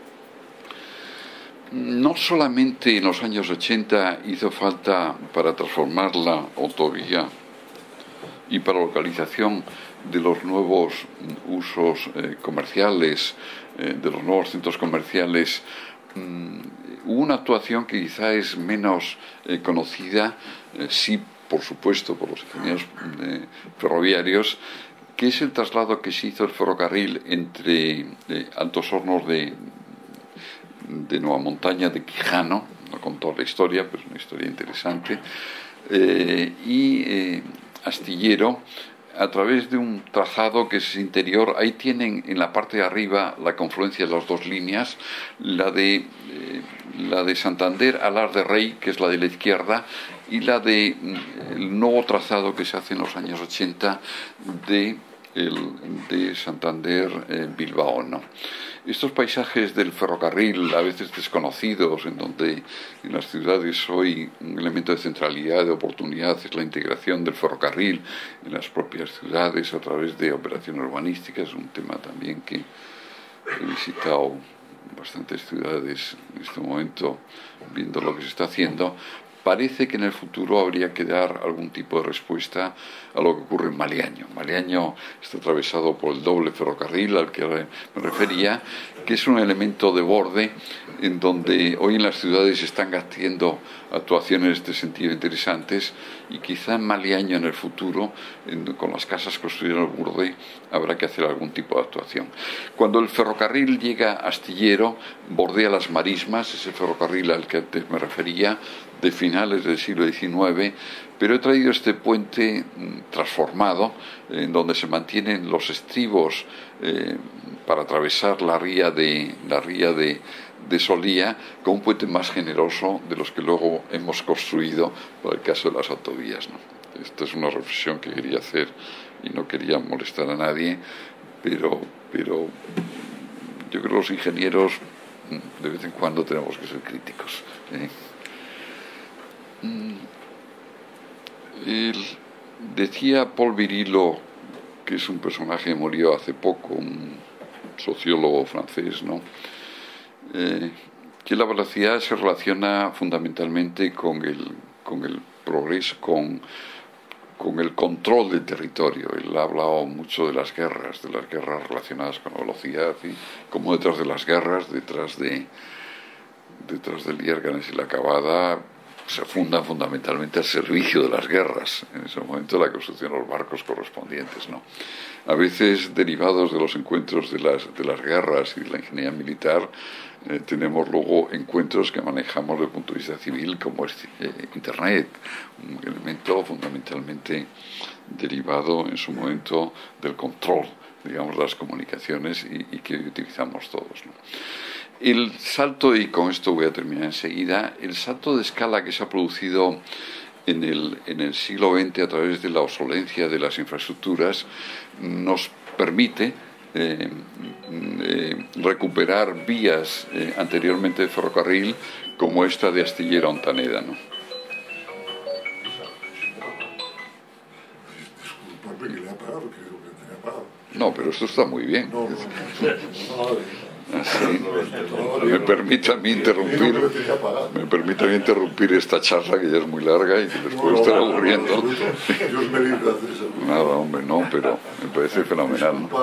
No solamente en los años ochenta hizo falta para transformar la autovía y para la localización de los nuevos usos eh, comerciales, eh, de los nuevos centros comerciales, mmm, hubo una actuación que quizá es menos eh, conocida, eh, sí, por supuesto, por los ingenieros eh, ferroviarios, que es el traslado que se hizo el ferrocarril entre eh, Altos Hornos de de Nueva Montaña, de Quijano, no con toda la historia, pero es una historia interesante, eh, y eh, Astillero, a través de un trazado que es interior. Ahí tienen en la parte de arriba la confluencia de las dos líneas, la de, eh, la de Santander a Las de Rey, que es la de la izquierda, y la de el nuevo trazado que se hace en los años ochenta de el de Santander-Bilbao, ¿no? Estos paisajes del ferrocarril, a veces desconocidos, en donde en las ciudades hoy un elemento de centralidad, de oportunidad, es la integración del ferrocarril en las propias ciudades a través de operaciones urbanísticas, un tema también que he visitado bastantes ciudades en este momento viendo lo que se está haciendo. Parece que en el futuro habría que dar algún tipo de respuesta a lo que ocurre en Maliaño. Maliaño está atravesado por el doble ferrocarril al que me refería, que es un elemento de borde en donde hoy en las ciudades se están haciendo actuaciones en este sentido interesantes, y quizá en Maliaño en el futuro, en, con las casas construidas en el borde, habrá que hacer algún tipo de actuación. Cuando el ferrocarril llega a Astillero, bordea las marismas, ese ferrocarril al que antes me refería, de finales del siglo diecinueve, pero he traído este puente transformado, en donde se mantienen los estribos eh, para atravesar la ría de, la ría de, de Solía, con un puente más generoso de los que luego hemos construido para el caso de las autovías, ¿no? Esta es una reflexión que quería hacer y no quería molestar a nadie, pero, pero yo creo que los ingenieros de vez en cuando tenemos que ser críticos, ¿eh? El, decía Paul Virilio, que es un personaje que murió hace poco, un sociólogo francés, ¿no? Eh, que la velocidad se relaciona fundamentalmente con el, con el progreso, con, con el control del territorio. Él ha hablado mucho de las guerras, de las guerras relacionadas con la velocidad, y como detrás de las guerras, detrás de detrás del Liérganes y la Cavada, se fundan fundamentalmente al servicio de las guerras, en ese momento la construcción de los barcos correspondientes, ¿no? A veces, derivados de los encuentros de las, de las guerras y de la ingeniería militar, eh, tenemos luego encuentros que manejamos desde el punto de vista civil, como es eh, Internet, un elemento fundamentalmente derivado en su momento del control, digamos, de las comunicaciones, y, y que utilizamos todos, ¿no? El salto, y con esto voy a terminar enseguida, el salto de escala que se ha producido en el, en el siglo veinte a través de la obsolencia de las infraestructuras nos permite eh, eh, recuperar vías eh, anteriormente de ferrocarril, como esta de Astillero a Ontaneda, ¿no? Disculpadme que le ha parado, creo que tenía parado. No, pero esto está muy bien. No, no, no. Así, me permite a mí interrumpir me permite a mí interrumpir esta charla, que ya es muy larga y que les puede estar aburriendo. Dios me libre de hacer eso. Nada, hombre, no, pero me parece fenomenal, ¿no?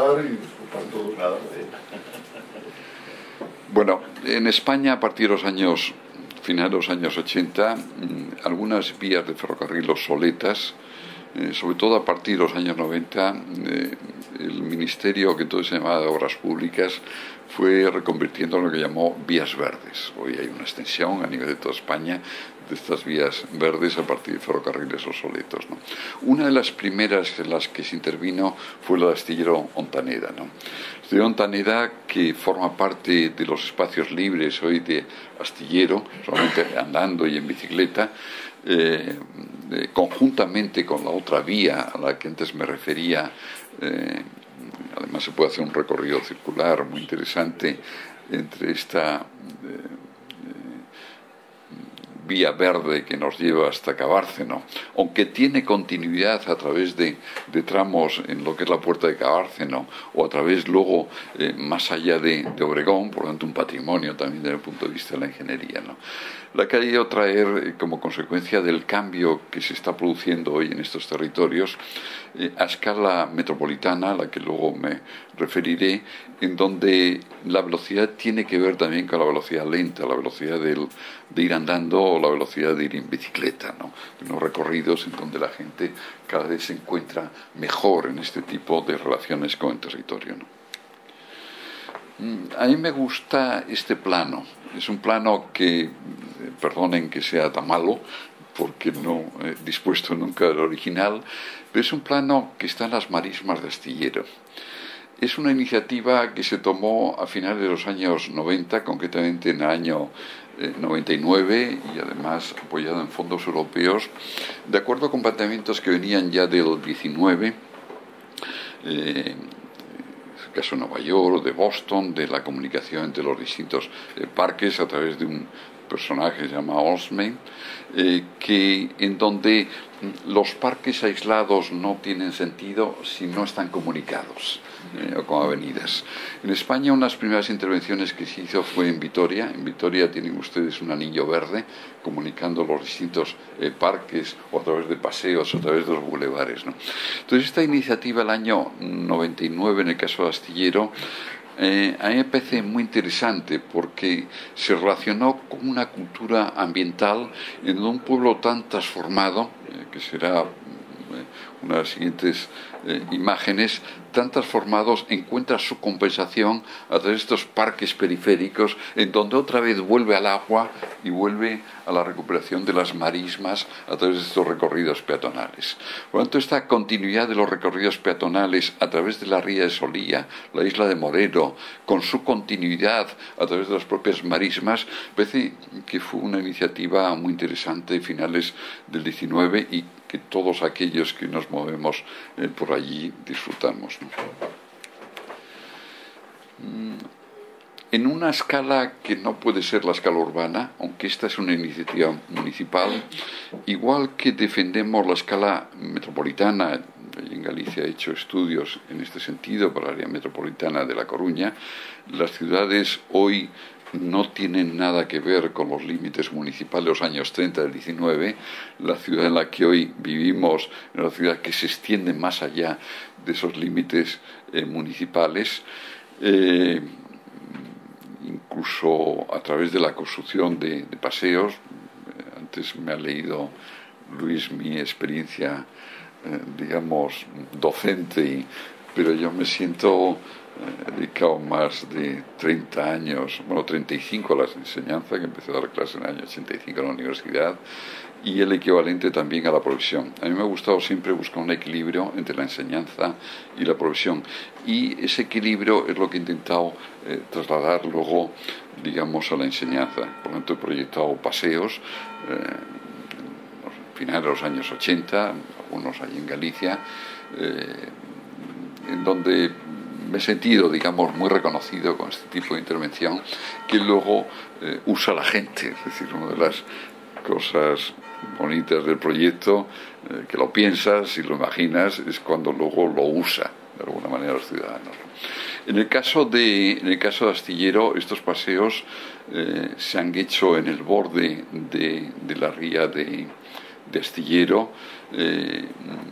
Bueno, en España, a partir de los años finales de los años ochenta, algunas vías de ferrocarril obsoletas, eh, sobre todo a partir de los años noventa, eh, el ministerio, que entonces se llamaba de Obras Públicas, fue reconvirtiendo en lo que llamó vías verdes. Hoy hay una extensión a nivel de toda España de estas vías verdes a partir de ferrocarriles obsoletos, ¿no? Una de las primeras en las que se intervino fue la de Astillero Ontaneda, ¿no? Astillero Ontaneda, que forma parte de los espacios libres hoy de Astillero, solamente andando y en bicicleta, eh, eh, conjuntamente con la otra vía a la que antes me refería. eh, Además se puede hacer un recorrido circular muy interesante entre esta eh, eh, vía verde que nos lleva hasta Cabárceno, aunque tiene continuidad a través de, de tramos en lo que es la Puerta de Cabárceno, o a través luego eh, más allá de, de Obregón, por lo tanto un patrimonio también desde el punto de vista de la ingeniería, ¿no? La que ha ido a traer eh, como consecuencia del cambio que se está produciendo hoy en estos territorios eh, a escala metropolitana, a la que luego me referiré, en donde la velocidad tiene que ver también con la velocidad lenta, la velocidad del, de ir andando o la velocidad de ir en bicicleta, ¿no? Unos recorridos en donde la gente cada vez se encuentra mejor en este tipo de relaciones con el territorio, ¿no? A mí me gusta este plano. Es un plano que, perdonen que sea tan malo, porque no he dispuesto nunca el original, pero es un plano que está en las marismas de Astillero. Es una iniciativa que se tomó a finales de los años noventa, concretamente en el año eh, noventa y nueve, y además apoyada en fondos europeos, de acuerdo con planteamientos que venían ya del diecinueve, eh, el caso de Nueva York, de Boston, de la comunicación entre los distintos eh, parques a través de un personaje que se llama Osman, eh, que en donde los parques aislados no tienen sentido si no están comunicados eh, o con avenidas. En España unas primeras intervenciones que se hizo fue en Vitoria. En Vitoria tienen ustedes un anillo verde comunicando los distintos eh, parques o a través de paseos o a través de los bulevares, ¿no? Entonces esta iniciativa el año noventa y nueve en el caso de Astillero Eh, a mí me parece muy interesante porque se relacionó con una cultura ambiental en un pueblo tan transformado, eh, que será eh, una de las siguientes eh, imágenes, tan transformados, encuentra su compensación a través de estos parques periféricos, en donde otra vez vuelve al agua y vuelve a la recuperación de las marismas a través de estos recorridos peatonales. Por lo tanto, esta continuidad de los recorridos peatonales a través de la ría de Solía, la isla de Morero, con su continuidad a través de las propias marismas, parece que fue una iniciativa muy interesante a finales del diecinueve y que todos aquellos que nos movemos eh, por allí disfrutamos, ¿no? En una escala que no puede ser la escala urbana, aunque esta es una iniciativa municipal, igual que defendemos la escala metropolitana, y en Galicia he hecho estudios en este sentido para la área metropolitana de La Coruña, las ciudades hoy no tienen nada que ver con los límites municipales de los años treinta del diecinueve. La ciudad en la que hoy vivimos es una ciudad que se extiende más allá de esos límites eh, municipales, eh, incluso a través de la construcción de, de paseos. Antes me ha leído Luis mi experiencia, eh, digamos, docente, y, pero yo me siento He dedicado más de treinta años, bueno, treinta y cinco a la enseñanza, que empecé a dar clases en el año ochenta y cinco en la universidad, y el equivalente también a la profesión. A mí me ha gustado siempre buscar un equilibrio entre la enseñanza y la profesión, y ese equilibrio es lo que he intentado eh, trasladar luego, digamos, a la enseñanza. Por lo tanto, he proyectado paseos eh, a finales de los años ochenta, algunos allí en Galicia, eh, en donde me he sentido, digamos, muy reconocido con este tipo de intervención que luego eh, usa la gente. Es decir, una de las cosas bonitas del proyecto, eh, que lo piensas y lo imaginas, es cuando luego lo usa de alguna manera los ciudadanos. En el caso de, en el caso de Astillero, estos paseos eh, se han hecho en el borde de, de la ría de, de Astillero, eh,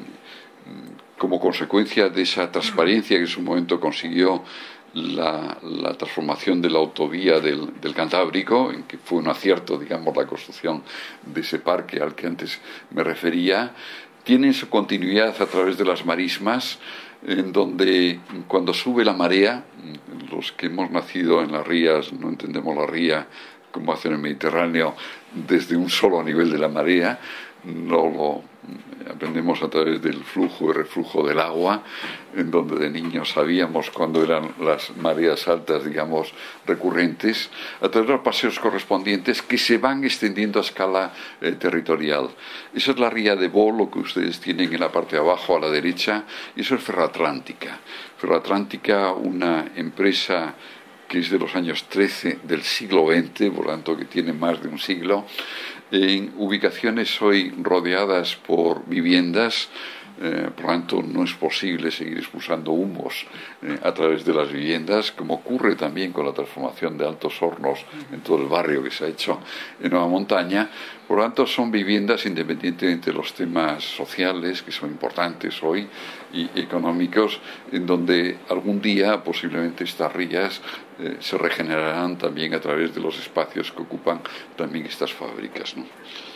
como consecuencia de esa transparencia que en su momento consiguió la, la transformación de la autovía del, del Cantábrico, en que fue un acierto, digamos, la construcción de ese parque al que antes me refería, tienen su continuidad a través de las marismas, en donde cuando sube la marea, los que hemos nacido en las rías no entendemos la ría como hace en el Mediterráneo desde un solo nivel de la marea, no lo aprendemos a través del flujo y reflujo del agua, en donde de niños sabíamos cuándo eran las mareas altas, digamos, recurrentes, a través de los paseos correspondientes que se van extendiendo a escala eh, territorial. Esa es la ría de Bo, lo que ustedes tienen en la parte de abajo a la derecha, y eso es Ferroatlántica. Ferroatlántica, una empresa que es de los años trece del siglo veinte, por lo tanto que tiene más de un siglo, en ubicaciones hoy rodeadas por viviendas, eh, por lo tanto no es posible seguir expulsando humos eh, a través de las viviendas, como ocurre también con la transformación de Altos Hornos en todo el barrio que se ha hecho en Nueva Montaña. Por lo tanto, son viviendas, independientemente de los temas sociales, que son importantes hoy, y económicos, en donde algún día posiblemente estas rías eh, se regenerarán también a través de los espacios que ocupan también estas fábricas, ¿no?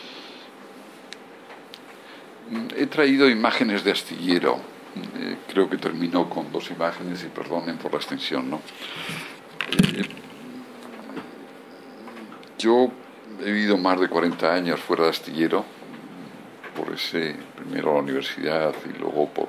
He traído imágenes de Astillero. Eh, creo que termino con dos imágenes y perdonen por la extensión, ¿no? Eh, yo he vivido más de cuarenta años fuera de Astillero, por ese, primero la universidad y luego por...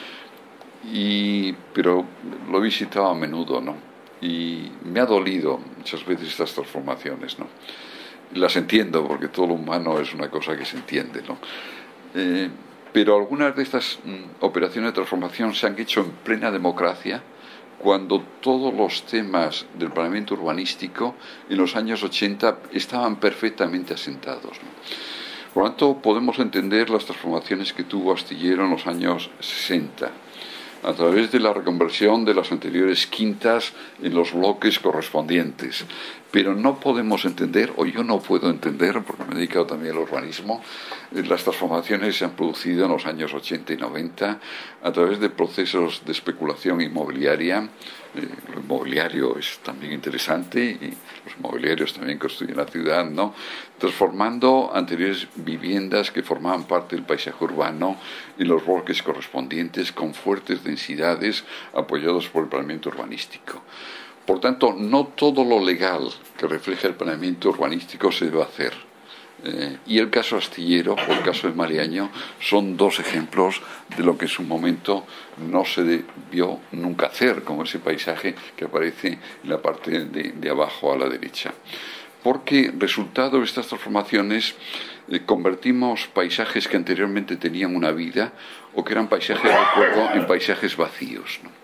Y, pero lo he visitado a menudo, ¿no? Y me ha dolido muchas veces estas transformaciones, ¿no? Las entiendo, porque todo lo humano es una cosa que se entiende, ¿no? Eh, Pero algunas de estas mm, operaciones de transformación se han hecho en plena democracia, cuando todos los temas del planeamiento urbanístico en los años ochenta estaban perfectamente asentados, ¿no? Por lo tanto, podemos entender las transformaciones que tuvo Astillero en los años sesenta, a través de la reconversión de las anteriores quintas en los bloques correspondientes. Pero no podemos entender, o yo no puedo entender, porque me he dedicado también al urbanismo, las transformaciones que se han producido en los años ochenta y noventa a través de procesos de especulación inmobiliaria. Eh, lo inmobiliario es también interesante y los inmobiliarios también construyen la ciudad, ¿no? Transformando anteriores viviendas que formaban parte del paisaje urbano en los bloques correspondientes con fuertes densidades apoyados por el planeamiento urbanístico. Por tanto, no todo lo legal que refleja el planeamiento urbanístico se debe hacer. Eh, y el caso Astillero o el caso de Mariaño son dos ejemplos de lo que en su momento no se debió nunca hacer, como ese paisaje que aparece en la parte de, de abajo a la derecha. Porque resultado de estas transformaciones eh, convertimos paisajes que anteriormente tenían una vida o que eran paisajes de recuerdo en paisajes vacíos, ¿no?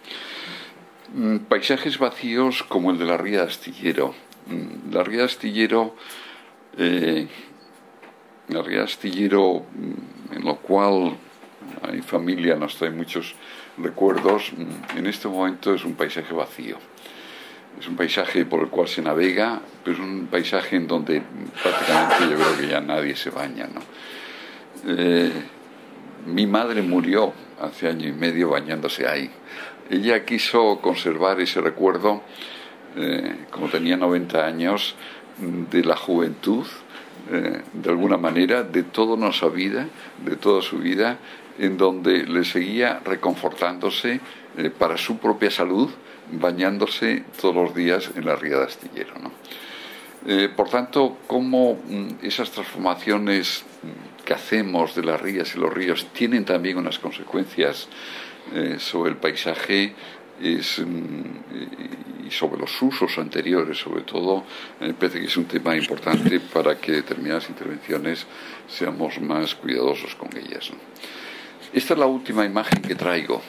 Paisajes vacíos como el de la ría de Astillero. La ría de Astillero, eh, la ría de Astillero, en lo cual mi familia nos trae muchos recuerdos, en este momento es un paisaje vacío. Es un paisaje por el cual se navega, pero es un paisaje en donde prácticamente yo creo que ya nadie se baña, ¿no? Eh, mi madre murió hace año y medio bañándose ahí. Ella quiso conservar ese recuerdo, eh, como tenía noventa años, de la juventud, eh, de alguna manera, de toda nuestra vida, de toda su vida, en donde le seguía reconfortándose eh, para su propia salud, bañándose todos los días en la ría de Astillero, ¿no? Eh, por tanto, cómo mm, esas transformaciones mm, que hacemos de las rías y los ríos tienen también unas consecuencias eh, sobre el paisaje es, mm, y sobre los usos anteriores, sobre todo, me parece que es un tema importante para que determinadas intervenciones seamos más cuidadosos con ellas, ¿no? Esta es la última imagen que traigo.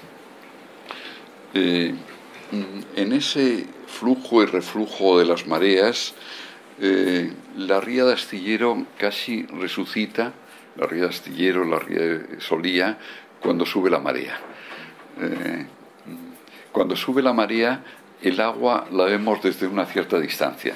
Eh, en ese flujo y reflujo de las mareas, eh, la ría de Astillero casi resucita, la ría de Astillero, la ría de Solía, cuando sube la marea. Eh, cuando sube la marea, el agua la vemos desde una cierta distancia.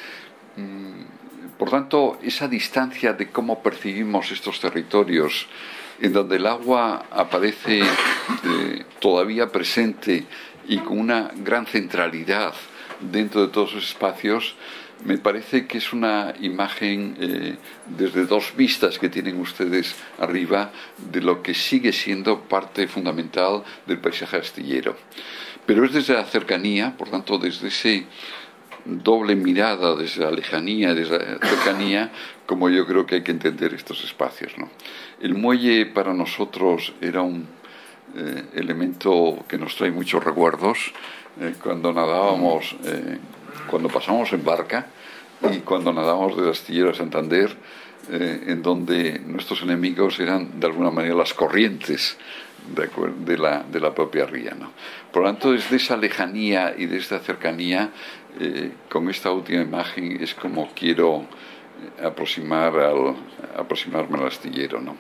Por tanto, esa distancia de cómo percibimos estos territorios, en donde el agua aparece eh, todavía presente y con una gran centralidad dentro de todos esos espacios, me parece que es una imagen eh, desde dos vistas que tienen ustedes arriba de lo que sigue siendo parte fundamental del paisaje astillero. Pero es desde la cercanía, por tanto, desde ese doble mirada, desde la lejanía, desde la cercanía, como yo creo que hay que entender estos espacios, ¿no? El muelle para nosotros era un eh, elemento que nos trae muchos recuerdos. Eh, cuando nadábamos, eh, cuando pasamos en barca y cuando nadábamos de Astillero a Santander, eh, en donde nuestros enemigos eran de alguna manera las corrientes de, de, la, de la propia ría, ¿no? Por lo tanto, desde esa lejanía y de esta cercanía, eh, con esta última imagen es como quiero aproximar al, aproximarme al astillero, ¿no?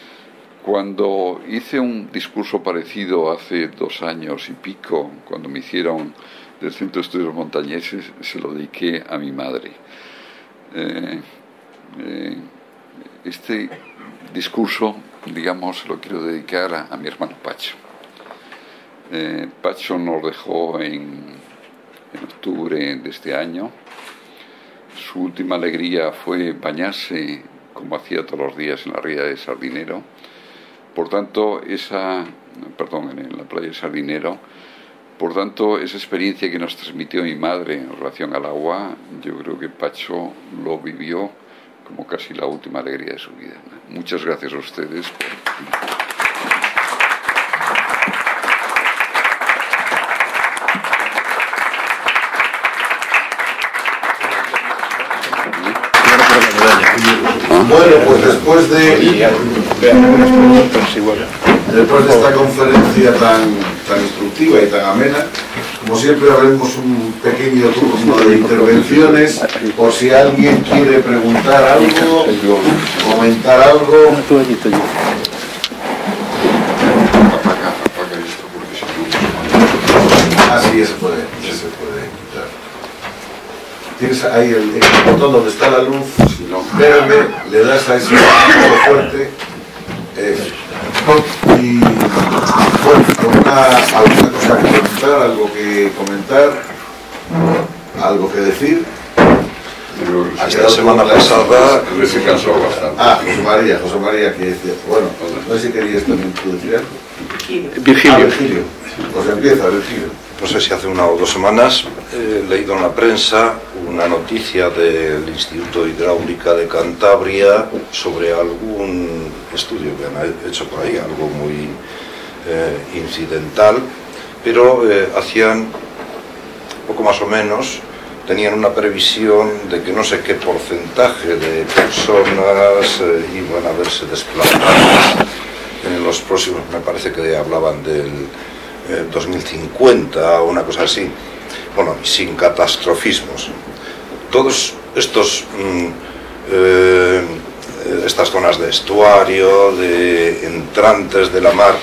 Cuando hice un discurso parecido hace dos años y pico, cuando me hicieron del Centro de Estudios Montañeses, se lo dediqué a mi madre. Eh, eh, este discurso, digamos, se lo quiero dedicar a, a mi hermano Pacho. Eh, Pacho nos dejó en, en octubre de este año. Su última alegría fue bañarse, como hacía todos los días, en la ría de Sardinero. Por tanto, esa, perdón, en la playa de Sardinero, por tanto, esa experiencia que nos transmitió mi madre en relación al agua, yo creo que Pacho lo vivió como casi la última alegría de su vida. Muchas gracias a ustedes por... Bueno, pues después de Vean, preguntas igual. después de esta conferencia tan, tan instructiva y tan amena, como siempre haremos un pequeño turno de intervenciones, por si alguien quiere preguntar algo, comentar algo. Apaga, apaga esto porque si no... Ah, sí, ese puede, ese puede quitar. Tienes ahí el, el botón donde está la luz, Si no... verde, le das a ese botón fuerte. Eh, y bueno, ¿alguna, alguna cosa que comentar, algo que comentar, algo que decir? La semana pasada Le se cansó bastante. Ah, José María, José María, que decía, bueno, no sé si querías también tú decir algo. Virgilio. Ah, Virgilio. Pues empieza, Virgilio. no sé si hace una o dos semanas, he leído en la prensa una noticia del Instituto de Hidráulica de Cantabria sobre algún estudio que han hecho por ahí, algo muy eh, incidental, pero eh, hacían poco más o menos, tenían una previsión de que no sé qué porcentaje de personas eh, iban a verse desplazadas en los próximos, me parece que hablaban del eh, dos mil cincuenta o una cosa así, bueno, sin catastrofismos. Todos estos mm, eh, estas zonas de estuario, de entrantes de la mar,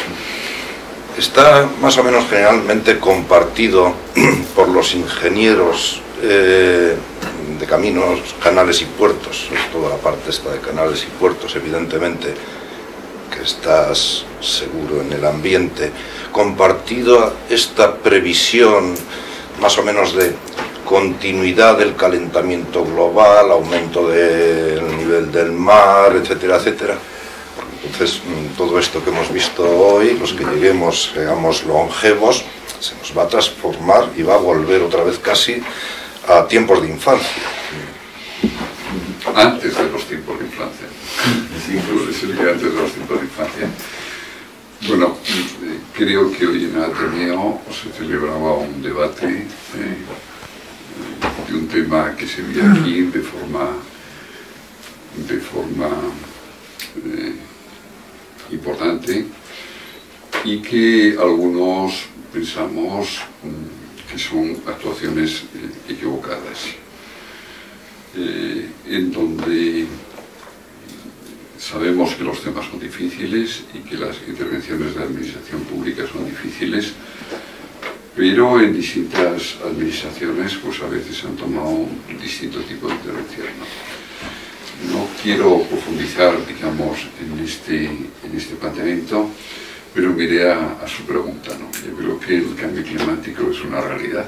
está más o menos generalmente compartido por los ingenieros eh, de caminos, canales y puertos, toda la parte esta de canales y puertos, evidentemente, que estás seguro en el ambiente, compartido esta previsión más o menos de continuidad del calentamiento global, aumento del nivel del mar, etcétera, etcétera. Entonces, todo esto que hemos visto hoy, los que lleguemos, seamos longevos, se nos va a transformar y va a volver otra vez casi a tiempos de infancia. Antes de los tiempos de infancia. Incluso sería antes de los tiempos de infancia. Bueno, creo que hoy en Ateneo se celebraba un debate eh, de un tema que se veía aquí de forma, de forma eh, importante y que algunos pensamos que son actuaciones eh, equivocadas, eh, en donde sabemos que los temas son difíciles y que las intervenciones de la administración pública son difíciles, pero en distintas administraciones pues a veces se han tomado distinto tipo de intervención, ¿no? No quiero profundizar, digamos, en este, en este planteamiento, pero miré a, a su pregunta, ¿no? Yo creo que el cambio climático es una realidad,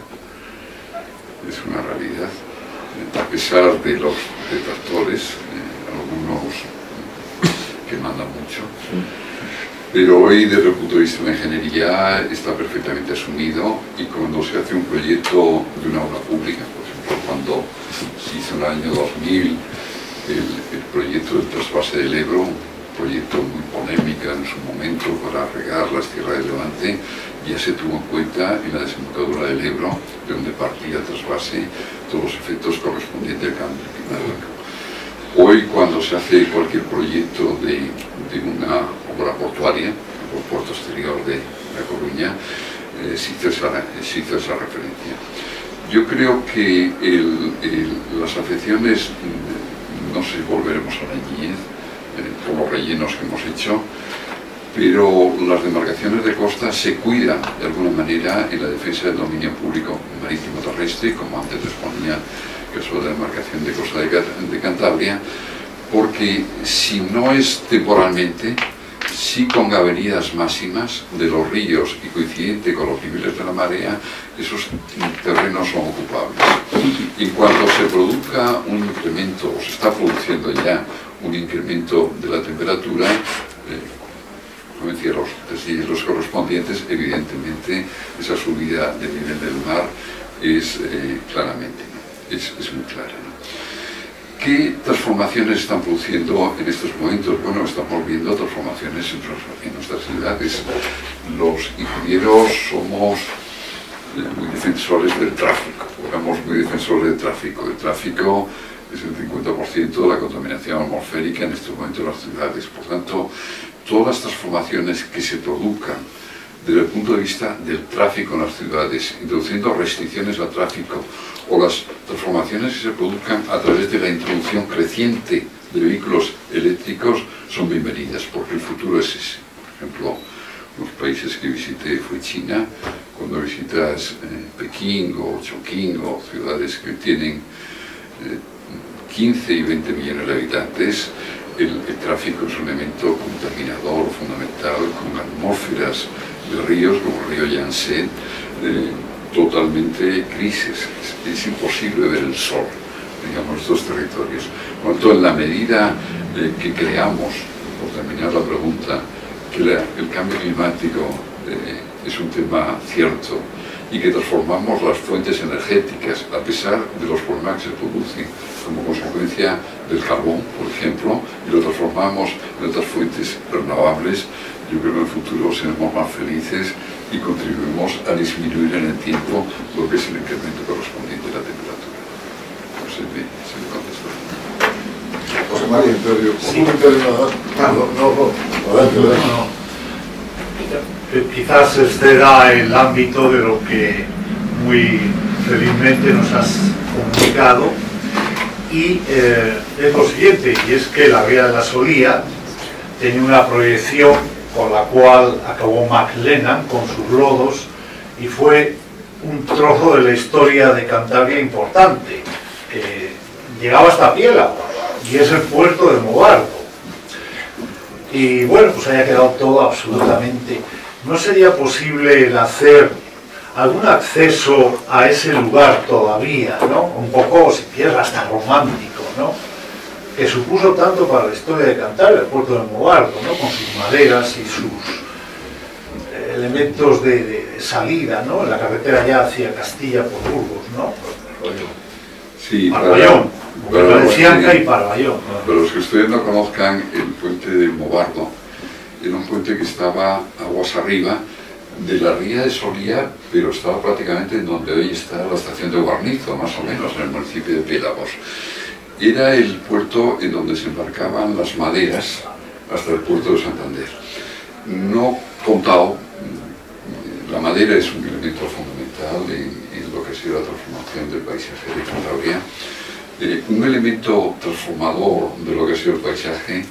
es una realidad, a pesar de los detractores, eh, algunos que mandan mucho, pero hoy desde el punto de vista de la ingeniería está perfectamente asumido, y cuando se hace un proyecto de una obra pública, por ejemplo, cuando se hizo en el año dos mil el, el proyecto del trasvase del Ebro, un proyecto muy polémico en su momento para regar las tierras del Levante, ya se tuvo en cuenta en la desembocadura del Ebro, de donde partía el trasvase, todos los efectos correspondientes al cambio climático. Hoy, cuando se hace cualquier proyecto de, de una obra portuaria, por el puerto exterior de La Coruña, eh, se, hizo esa, se hizo esa referencia. Yo creo que el, el, las afecciones, no sé si volveremos a la niñez, eh, por los rellenos que hemos hecho, pero las demarcaciones de costa se cuidan de alguna manera en la defensa del dominio público marítimo terrestre, como antes les ponía que es la demarcación de costa de, de Cantabria, porque si no es temporalmente, sí con avenidas máximas de los ríos y coincidente con los niveles de la marea, esos terrenos son ocupables. En cuanto se produzca un incremento, o se está produciendo ya un incremento de la temperatura, eh, como decía, los deshilos correspondientes, evidentemente esa subida del nivel del mar es eh, claramente, ¿no? es, es muy clara, ¿no? ¿Qué transformaciones están produciendo en estos momentos? Bueno, estamos viendo transformaciones en, en nuestras ciudades. Los ingenieros somos muy defensores del tráfico, éramos muy defensores del tráfico, del tráfico es el cincuenta por ciento de la contaminación atmosférica en este momento en las ciudades. Por tanto, todas las transformaciones que se produzcan desde el punto de vista del tráfico en las ciudades, introduciendo restricciones al tráfico, o las transformaciones que se produzcan a través de la introducción creciente de vehículos eléctricos, son bienvenidas, porque el futuro es ese. Por ejemplo, los países que visité fue China. Cuando visitas eh, Pekín o Chongqing o ciudades que tienen eh, quince y veinte millones de habitantes, el, el tráfico es un elemento contaminador fundamental, con atmósferas de ríos como el río Yangtze, eh, totalmente grises. Es, es imposible ver el sol, digamos, estos territorios. Por lo tanto, en la medida eh, que creamos, por terminar la pregunta, que la, el cambio climático eh, es un tema cierto y que transformamos las fuentes energéticas a pesar de los problemas que se producen como consecuencia del carbón, por ejemplo, y lo transformamos en otras fuentes renovables, yo creo que en el futuro seremos más felices y contribuiremos a disminuir en el tiempo lo que es el incremento correspondiente de la temperatura. No sé si me contestó. José María, sí. Un comentario nada. No, no, no. Adelante, adelante. No, no. Quizás exceda el ámbito de lo que muy felizmente nos has comunicado, y eh, es lo siguiente, y es que la vía de la Solía tenía una proyección con la cual acabó McLennan con sus lodos, y fue un trozo de la historia de Cantabria importante, que llegaba hasta Piélagos, y es el puerto de Mobardo. Y bueno, pues haya quedado todo absolutamente. ¿No sería posible el hacer algún acceso a ese lugar todavía, ¿no? Un poco, si quieres, hasta romántico, ¿no? Que supuso tanto para la historia de Cantabria, el puerto de Mobardo, ¿no? Con sus maderas y sus elementos de, de, de salida, ¿no? En la carretera ya hacia Castilla por Burgos, ¿no? Sí, Parvallón, para, para, Valencianca y Parvallón. Para los que ustedes no conozcan, el puente de Mobardo era un puente que estaba aguas arriba de la ría de Solía, pero estaba prácticamente en donde hoy está la estación de Guarnizo, más o menos, en el municipio de Piélagos. Era el puerto en donde se embarcaban las maderas hasta el puerto de Santander. No contado, la madera es un elemento fundamental en, en lo que ha sido la transformación del paisaje de Cantabria. Eh, un elemento transformador de lo que ha sido el paisaje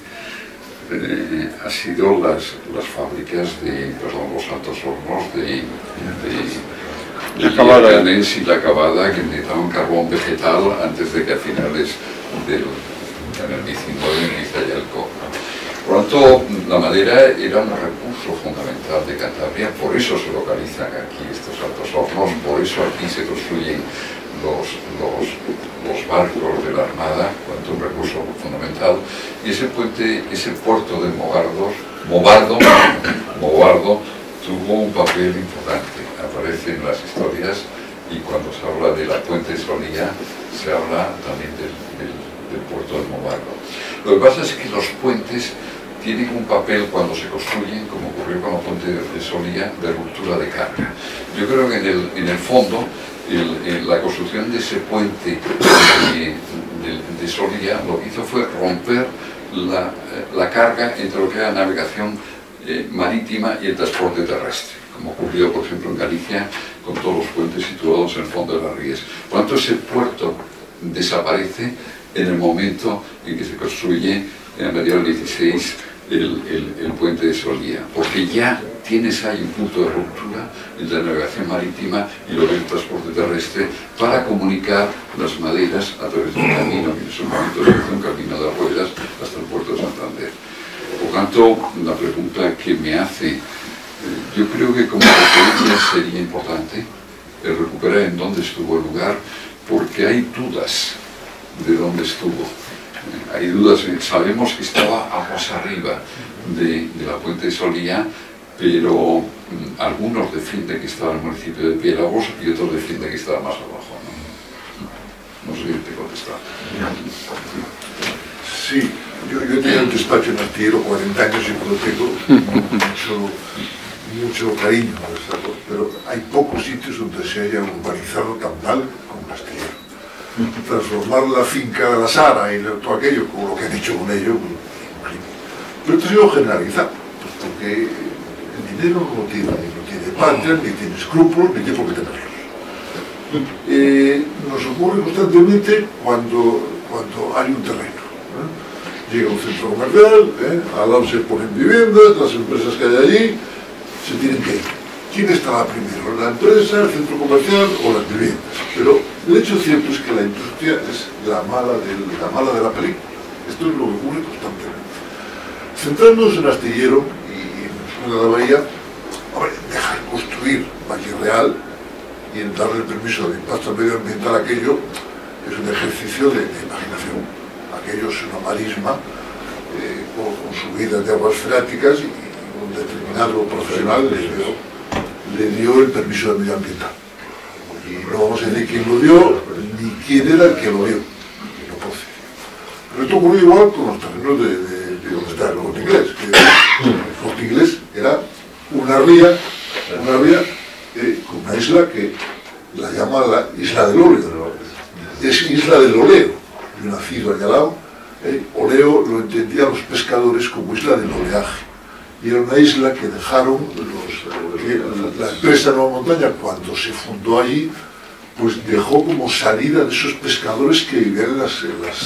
Eh, ha sido las, las fábricas de, perdón, los altos hornos de, de, de Villacanés y La Cavada, que necesitaban carbón vegetal antes de que a finales del diecinueve empiece el cobre. Por lo tanto, la madera era un recurso fundamental de Cantabria, por eso se localizan aquí estos altos hornos, por eso aquí se construyen los, los, los barcos de la Armada, un recurso fundamental, y ese puente, ese puerto de Mobardo, Mobardo, Mobardo tuvo un papel importante, aparece en las historias, y cuando se habla de la puente Solía, se habla también del, del, del puerto de Mobardo. Lo que pasa es que los puentes tienen un papel cuando se construyen, como ocurrió con la puente de Solía, de ruptura de carga. Yo creo que en el, en el fondo, el, el, la construcción de ese puente de, de, de Solía lo que hizo fue romper la, la carga entre lo que era la navegación eh, marítima y el transporte terrestre, como ocurrió, por ejemplo, en Galicia, con todos los puentes situados en el fondo de las rías. Por lo tanto, ese puerto desaparece en el momento en que se construye, en el mediados del dieciséis, el, el, el puente de Solía, porque ya tienes ahí un punto de ruptura entre la navegación marítima y lo que es el transporte terrestre para comunicar las maderas a través de un camino, que en su momento se hizo un camino de ruedas hasta el puerto de Santander. Por tanto, la pregunta que me hace, eh, yo creo que como referencia sería importante el recuperar en dónde estuvo el lugar, porque hay dudas de dónde estuvo. Eh, hay dudas, eh, sabemos que estaba aguas arriba de, de la puente de Solía, pero mm, algunos defienden que estaba en el municipio de Piélagos y otros defienden que estaba más abajo, ¿no? No sé si te contestar. Sí, yo, yo tenía un despacho en Astillero cuarenta años y lo tengo mucho, mucho cariño, pero hay pocos sitios donde se haya urbanizado tan mal como Astillero. transformar la finca de la Sara y todo aquello, como lo que han hecho con ello, un crimen. Pero esto ha sido generalizado, pues porque el dinero no tiene, no tiene patria, ni tiene escrúpulos, ni tiene por qué tenerlos. Eh, nos ocurre constantemente cuando, cuando hay un terreno. ¿eh? Llega un centro comercial, ¿eh? al lado se ponen viviendas, las empresas que hay allí se tienen que ir. ¿Quién estará primero? ¿La empresa, el centro comercial o las viviendas? Pero el hecho cierto es que la industria es la mala de la, mala de la película. Esto es lo que ocurre constantemente. Centrándonos en Astillero y en el sur de la bahía, hombre, dejar construir Valle Real y en darle el permiso de impacto medioambiental a aquello es un ejercicio de, de imaginación. Aquello es una marisma eh, con, con subidas de aguas freáticas y, y un determinado profesional le dio, le dio el permiso de medioambiental. Y no vamos a decir quién lo dio ni quién era el que lo dio. Que no puedo decir. Pero esto ocurrió igual con los terrenos de, de, de donde está el Corte Inglés. Que el Corte Inglés era una ría, una ría eh, con una isla que la llama la Isla del Óleo. Es Isla del Oleo. Yo nacido allá al lado, eh, Oleo lo entendían los pescadores como Isla del Oleaje. Y era una isla que dejaron los, que la, la empresa Nueva Montaña, cuando se fundó allí, pues dejó como salida de esos pescadores que vivían en las, en las,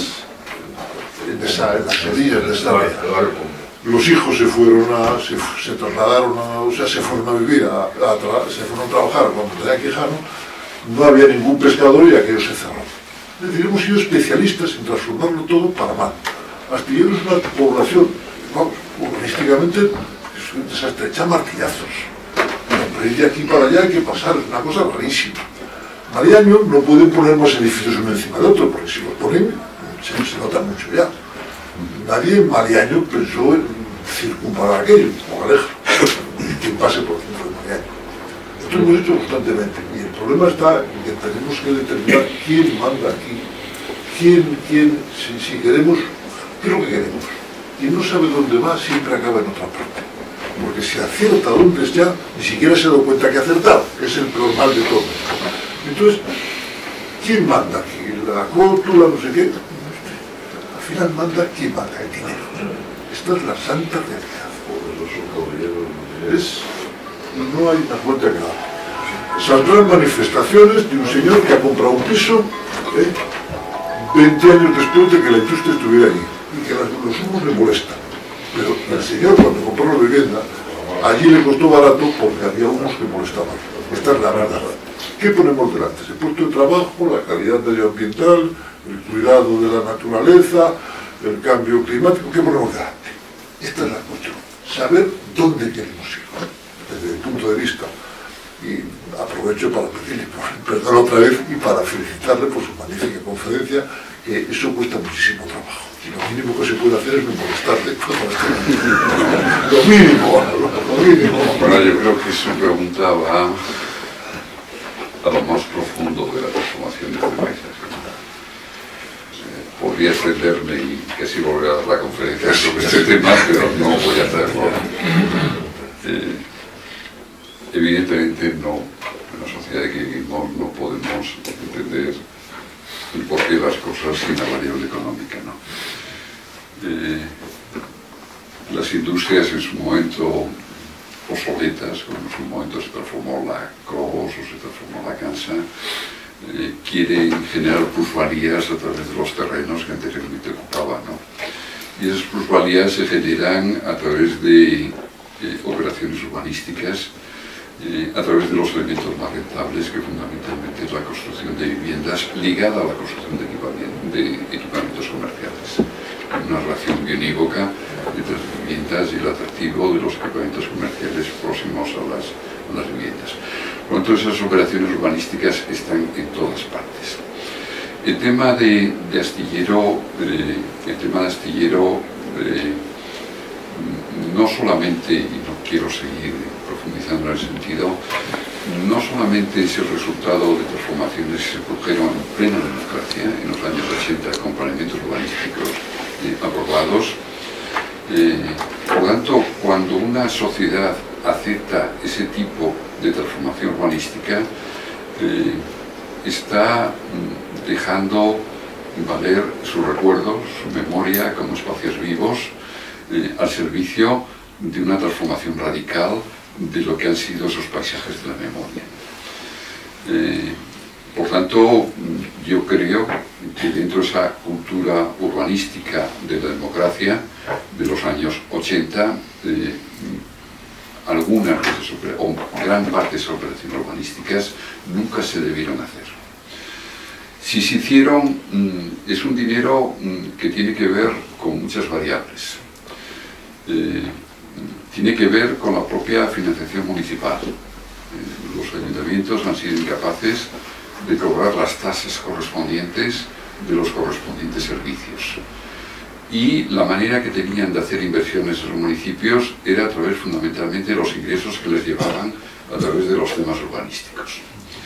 en esa, en las orillas de esa ría. Los hijos se fueron a, se, se trasladaron a, o sea, se fueron a vivir, a, a tra, se fueron a trabajar a la montaña Quijano, no había ningún pescador y aquello se cerró. Es decir, hemos sido especialistas en transformarlo todo para mal. Astillero es una población, vamos, urbanísticamente es un desastre, echa martillazos. Pero ir de aquí para allá hay que pasar, es una cosa rarísima. Mariaño no pueden poner más edificios uno encima de otro, porque si los ponen, se, se nota mucho ya. Nadie en Mariaño pensó en circunvalar aquello, como Aleja, y quien pase por el centro de Mariaño. Esto lo hemos hecho constantemente, y el problema está en que tenemos que determinar quién manda aquí, quién, quién, si, si queremos, qué es lo que queremos. Quien no sabe dónde va siempre acaba en otra parte, porque si acierta dónde es ya, ni siquiera se da cuenta que ha acertado, que es el peor mal de todo. Entonces, ¿quién manda aquí? La cótula, no sé qué. Al final manda quién manda, el dinero. Esta es la santa realidad. Es, no hay una cuenta que dar. Saldrán manifestaciones de un señor que ha comprado un piso ¿eh? veinte años después de que la industria estuviera allí. Y que las, los humos le molestan. Pero el señor, cuando compró la vivienda, allí le costó barato porque había humos que molestaban. Esta es la verdad. ¿Qué ponemos delante? El puesto de trabajo, la calidad medioambiental, el cuidado de la naturaleza, el cambio climático. ¿Qué ponemos delante? Esta es la cuestión. Saber dónde queremos ir, desde el punto de vista. Y aprovecho para pedirle perdón otra vez y para felicitarle por su magnífica conferencia, que eso cuesta muchísimo trabajo. Y lo mínimo que se puede hacer es no molestarle. Lo mínimo, lo mínimo. Bueno, yo creo que su pregunta va a lo más profundo de la transformación de este país. Eh, podría extenderme y casi volver a dar la conferencia sobre este tema, pero no voy a hacerlo. Eh, evidentemente no, en la sociedad que vivimos no podemos entender el porqué de las cosas sin la variable económica, ¿no? Eh, las industrias en su momento obsoletas, como en su momento se transformó la Cobos o se transformó la Cansa, eh, quieren generar plusvalías a través de los terrenos que anteriormente ocupaban, ¿no? Y esas plusvalías se generan a través de eh, operaciones urbanísticas, eh, a través de los elementos más rentables, que fundamentalmente es la construcción de viviendas ligada a la construcción de, de equipamientos comerciales. Una relación bien unívoca entre las viviendas y el atractivo de los equipamientos comerciales próximos a las, a las viviendas. Por lo tanto, esas operaciones urbanísticas están en todas partes. El tema de, de Astillero, eh, el tema de Astillero eh, no solamente, y no quiero seguir profundizando en ese sentido, no solamente es el resultado de transformaciones que se produjeron en plena democracia en los años ochenta con planeamientos urbanísticos eh, aprobados. Eh, por lo tanto, cuando una sociedad acepta ese tipo de transformación urbanística, eh, está dejando valer sus recuerdos, su memoria como espacios vivos eh, al servicio de una transformación radical de lo que han sido esos paisajes de la memoria. Eh, por tanto, yo creo que dentro de esa cultura urbanística de la democracia de los años ochenta, eh, algunas o gran parte de esas operaciones urbanísticas nunca se debieron hacer. Si se hicieron, es un dinero que tiene que ver con muchas variables. Eh, tiene que ver con la propia financiación municipal. Eh, los ayuntamientos han sido incapaces de cobrar las tasas correspondientes de los correspondientes servicios. Y la manera que tenían de hacer inversiones en los municipios era a través fundamentalmente de los ingresos que les llevaban a través de los temas urbanísticos.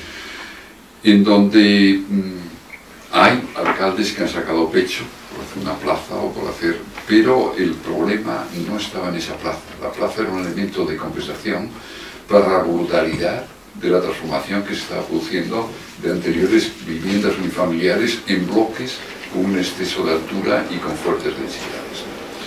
En donde mmm, hay alcaldes que han sacado pecho por hacer una plaza o por hacer... Pero el problema no estaba en esa plaza. La plaza era un elemento de compensación para la brutalidad de la transformación que se estaba produciendo de anteriores viviendas unifamiliares en bloques con un exceso de altura y con fuertes densidades.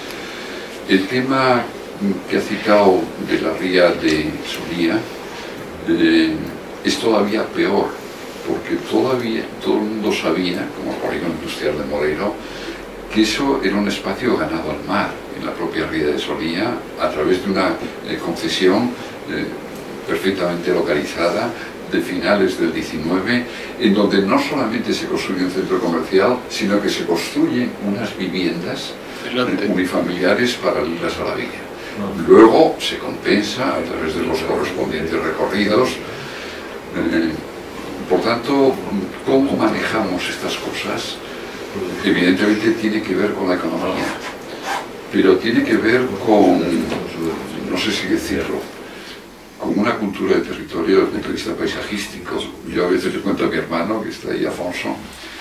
El tema que ha citado de la ría de Solía eh, es todavía peor, porque todavía todo el mundo sabía, como el polígono industrial de Moreiro, que eso era un espacio ganado al mar, en la propia ría de Solía, a través de una eh, concesión eh, perfectamente localizada de finales del diecinueve, en donde no solamente se construye un centro comercial, sino que se construyen unas viviendas Excelente. unifamiliares paralelas a la vía. Luego se compensa a través de los correspondientes recorridos. Eh, por tanto, ¿cómo manejamos estas cosas? Evidentemente tiene que ver con la economía, pero tiene que ver con, no sé si decirlo, con una cultura de territorio desde el punto de vista paisajístico. Yo a veces le cuento a mi hermano, que está ahí, Afonso,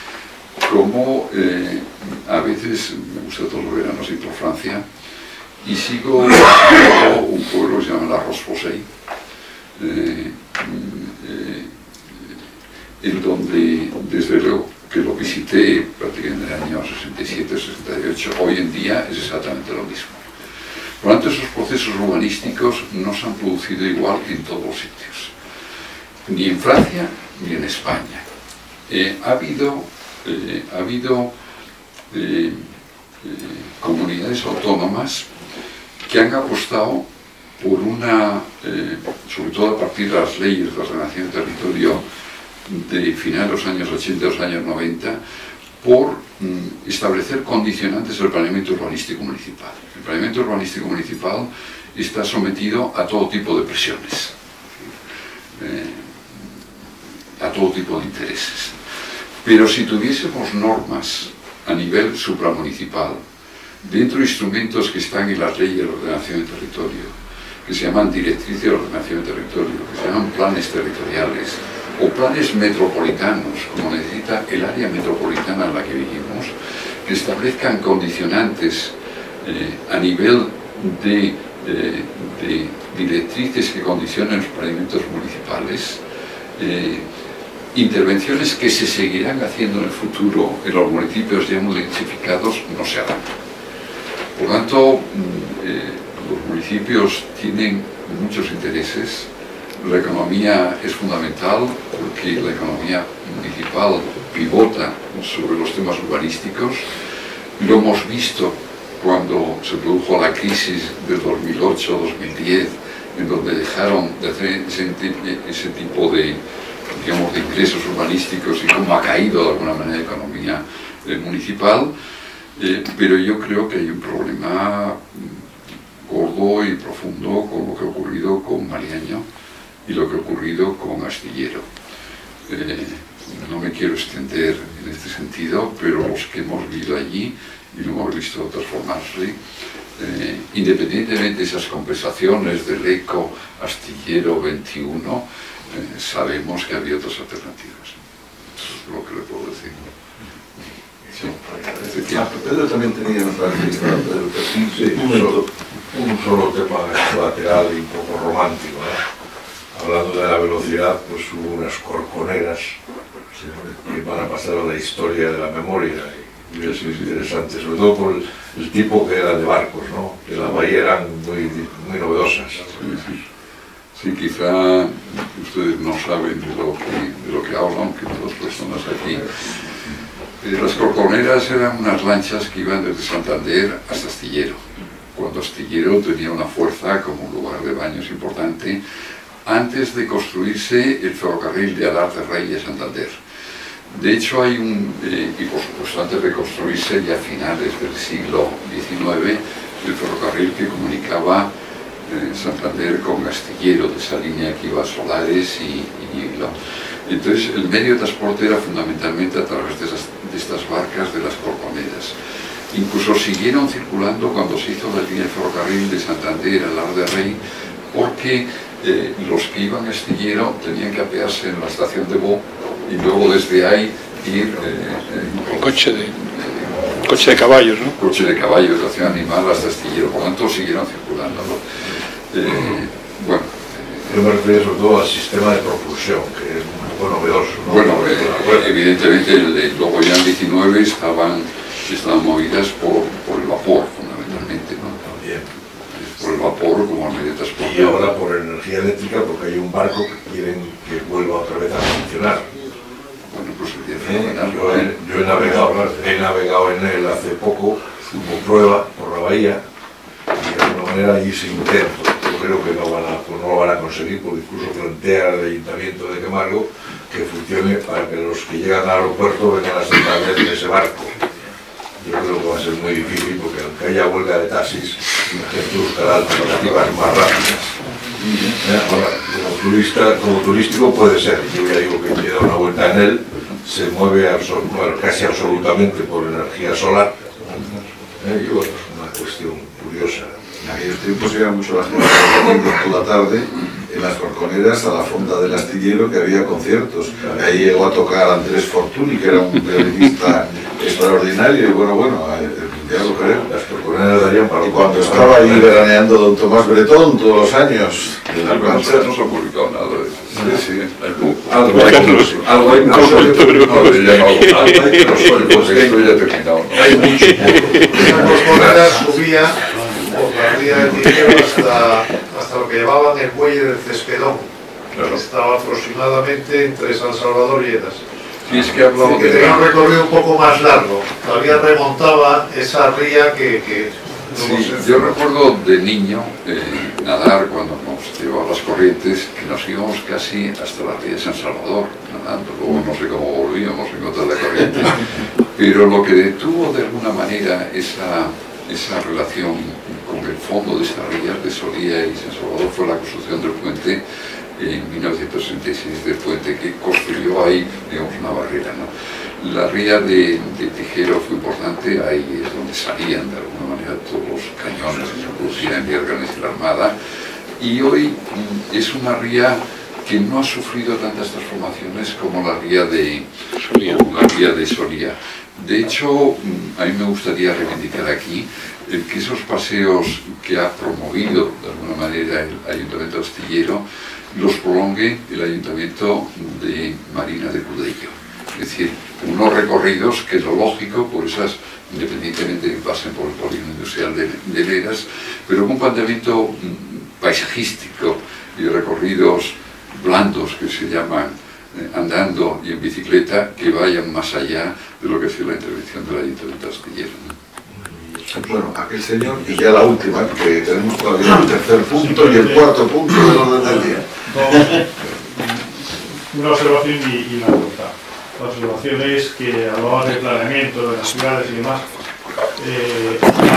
como eh, a veces me gusta todos los veranos ir por Francia y sigo un pueblo que se llama La Roche-Posay, eh, eh, en donde desde luego que lo visité prácticamente en el año sesenta y siete sesenta y ocho, hoy en día es exactamente lo mismo. Por lo tanto, esos procesos urbanísticos no se han producido igual en todos los sitios, ni en Francia ni en España. Eh, ha habido, eh, ha habido eh, eh, comunidades autónomas que han apostado por una, eh, sobre todo a partir de las leyes de ordenación de territorio de finales de los años ochenta y los años noventa, por mm, establecer condicionantes del planeamiento urbanístico municipal. El planeamiento urbanístico municipal está sometido a todo tipo de presiones, eh, a todo tipo de intereses. Pero si tuviésemos normas a nivel supramunicipal, dentro de instrumentos que están en las leyes de ordenación de territorio, que se llaman directrices de ordenación de territorio, que se llaman planes territoriales, o planes metropolitanos, como necesita el área metropolitana en la que vivimos, que establezcan condicionantes eh, a nivel de, eh, de directrices que condicionen los planeamientos municipales, eh, intervenciones que se seguirán haciendo en el futuro en los municipios ya muy identificados, no se harán. Por lo tanto, eh, los municipios tienen muchos intereses. La economía es fundamental porque la economía municipal pivota sobre los temas urbanísticos. Lo hemos visto cuando se produjo la crisis del dos mil ocho dos mil diez, en donde dejaron de hacer ese, ese tipo de, digamos, de ingresos urbanísticos y cómo ha caído de alguna manera la economía eh, municipal. Eh, pero yo creo que hay un problema gordo y profundo con lo que ha ocurrido con Mariaño y lo que ha ocurrido con Astillero. Eh, no me quiero extender en este sentido, pero los que hemos vivido allí y lo hemos visto transformarse, eh, independientemente de esas compensaciones del ECO, Astillero veintiuno, eh, sabemos que había otras alternativas. Eso es lo que le puedo decir. Sí. Ah, Pedro también tenía otra lista, Pedro, sí, un, solo, un solo tema lateral y un poco romántico, ¿no? Hablando de la velocidad, pues hubo unas corconeras que van a pasar a la historia de la memoria y hubiera sido interesante, sobre todo por el, el tipo que era de barcos, ¿no? Que las bahías eran muy, muy novedosas. Sí, sí. Sí, quizá ustedes no saben de lo que, de lo que hablo, aunque todas las personas aquí. Eh, las corconeras eran unas lanchas que iban desde Santander hasta Astillero, cuando Astillero tenía una fuerza como un lugar de baños importante, antes de construirse el ferrocarril de Alar de Rey a Santander. De hecho, hay un, eh, y por supuesto antes de construirse ya a finales del siglo diecinueve, el ferrocarril que comunicaba eh, Santander con Astillero, de esa línea que iba a Solares y, y Ñibla. Entonces, el medio de transporte era fundamentalmente a través de, esas, de estas barcas de las corconeras. Incluso siguieron circulando cuando se hizo la línea de ferrocarril de Santander a Alar de Rey, porque eh, los que iban a Astillero tenían que apearse en la estación de Bo y luego desde ahí ir eh, en coche de, coche de caballos, ¿no? Coche de caballos, tracción animal hasta Astillero, por lo tanto siguieron circulando, ¿no? Eh, bueno, yo me refiero sobre todo al sistema de propulsión, que es un poco novedoso, ¿no? Bueno, eh, evidentemente el, el, luego ya en diecinueve estaban, estaban movidas por, por el vapor, fundamentalmente, ¿no? También. Por el vapor como medio de transporte. Y ahora por energía eléctrica, porque hay un barco que quieren que vuelva otra vez a funcionar. Bueno, pues sería ¿Eh? fenomenal. Yo, he, yo he, navegado, he navegado en él hace poco, como prueba, por la bahía, y de alguna manera ahí se intento. Yo creo que no, van a, pues no lo van a conseguir, porque incluso plantea el Ayuntamiento de Camargo que funcione para que los que llegan al aeropuerto vengan a Santander en ese barco. Yo creo que va a ser muy difícil, porque aunque haya huelga de taxis, la gente buscará alternativas más rápidas. ¿Eh? Ahora, como, turista, como turístico puede ser, yo ya digo que he dado una vuelta en él, se mueve absol bueno, casi absolutamente por energía solar, ¿eh? Y bueno, es una cuestión curiosa. En aquellos tiempos iba mucho la gente caminando por la tarde en las corconeras a la fonda del Astillero, que había conciertos. Ahí llegó a tocar Andrés Fortuny, que era un violinista extraordinario, y bueno, bueno, ya lo creo. Las corconeras darían para... Y cuando estaba ahí veraneando don Tomás Bretón todos los años. En la cancha no se ha publicado nada de eso. Sí, sí, algo hay, algo hay, no sé, no, ya no, algo hay, pero soy, pues esto ya ha terminado, ¿no? Hay mucho. Las corconeras subía por la ría del Tineo hasta, hasta lo que llamaban el muelle del Cespedón, Claro. que estaba aproximadamente entre San Salvador y Eras. Sí, es que hablamos que de... tenía un recorrido un poco más largo, todavía remontaba esa ría que... que no Sí, sé. yo recuerdo de niño eh, nadar cuando nos llevaban las corrientes, que nos íbamos casi hasta la ría de San Salvador nadando, luego no sé cómo volvíamos en contra de la corriente, pero lo que detuvo de alguna manera esa, esa relación con el fondo de estas rías de Solía y San Salvador fue la construcción del puente en mil novecientos sesenta y seis, del puente que construyó ahí, digamos, una barrera, ¿no? La ría de, de Tijero fue importante, ahí es donde salían de alguna manera todos los cañones que se producían en Viérganes y la Armada, y hoy mm, es una ría que no ha sufrido tantas transformaciones como la ría de Solía. La ría de Solía. De hecho, mm, a mí me gustaría reivindicar aquí el que esos paseos que ha promovido de alguna manera el Ayuntamiento de Astillero los prolongue el Ayuntamiento de Marina de Cudello. Es decir, unos recorridos que lo lógico, por esas, independientemente de que pasen por el polígono industrial de, de Leras, pero con un planteamiento mm, paisajístico y recorridos blandos que se llaman eh, andando y en bicicleta, que vayan más allá de lo que es la intervención del Ayuntamiento de Astillero, ¿no? Bueno, aquel señor, y ya la última, que tenemos todavía el tercer punto y el cuarto punto del orden del día. Una observación y, y una pregunta. La observación es que hablaba de planeamiento de las ciudades y demás. Eh,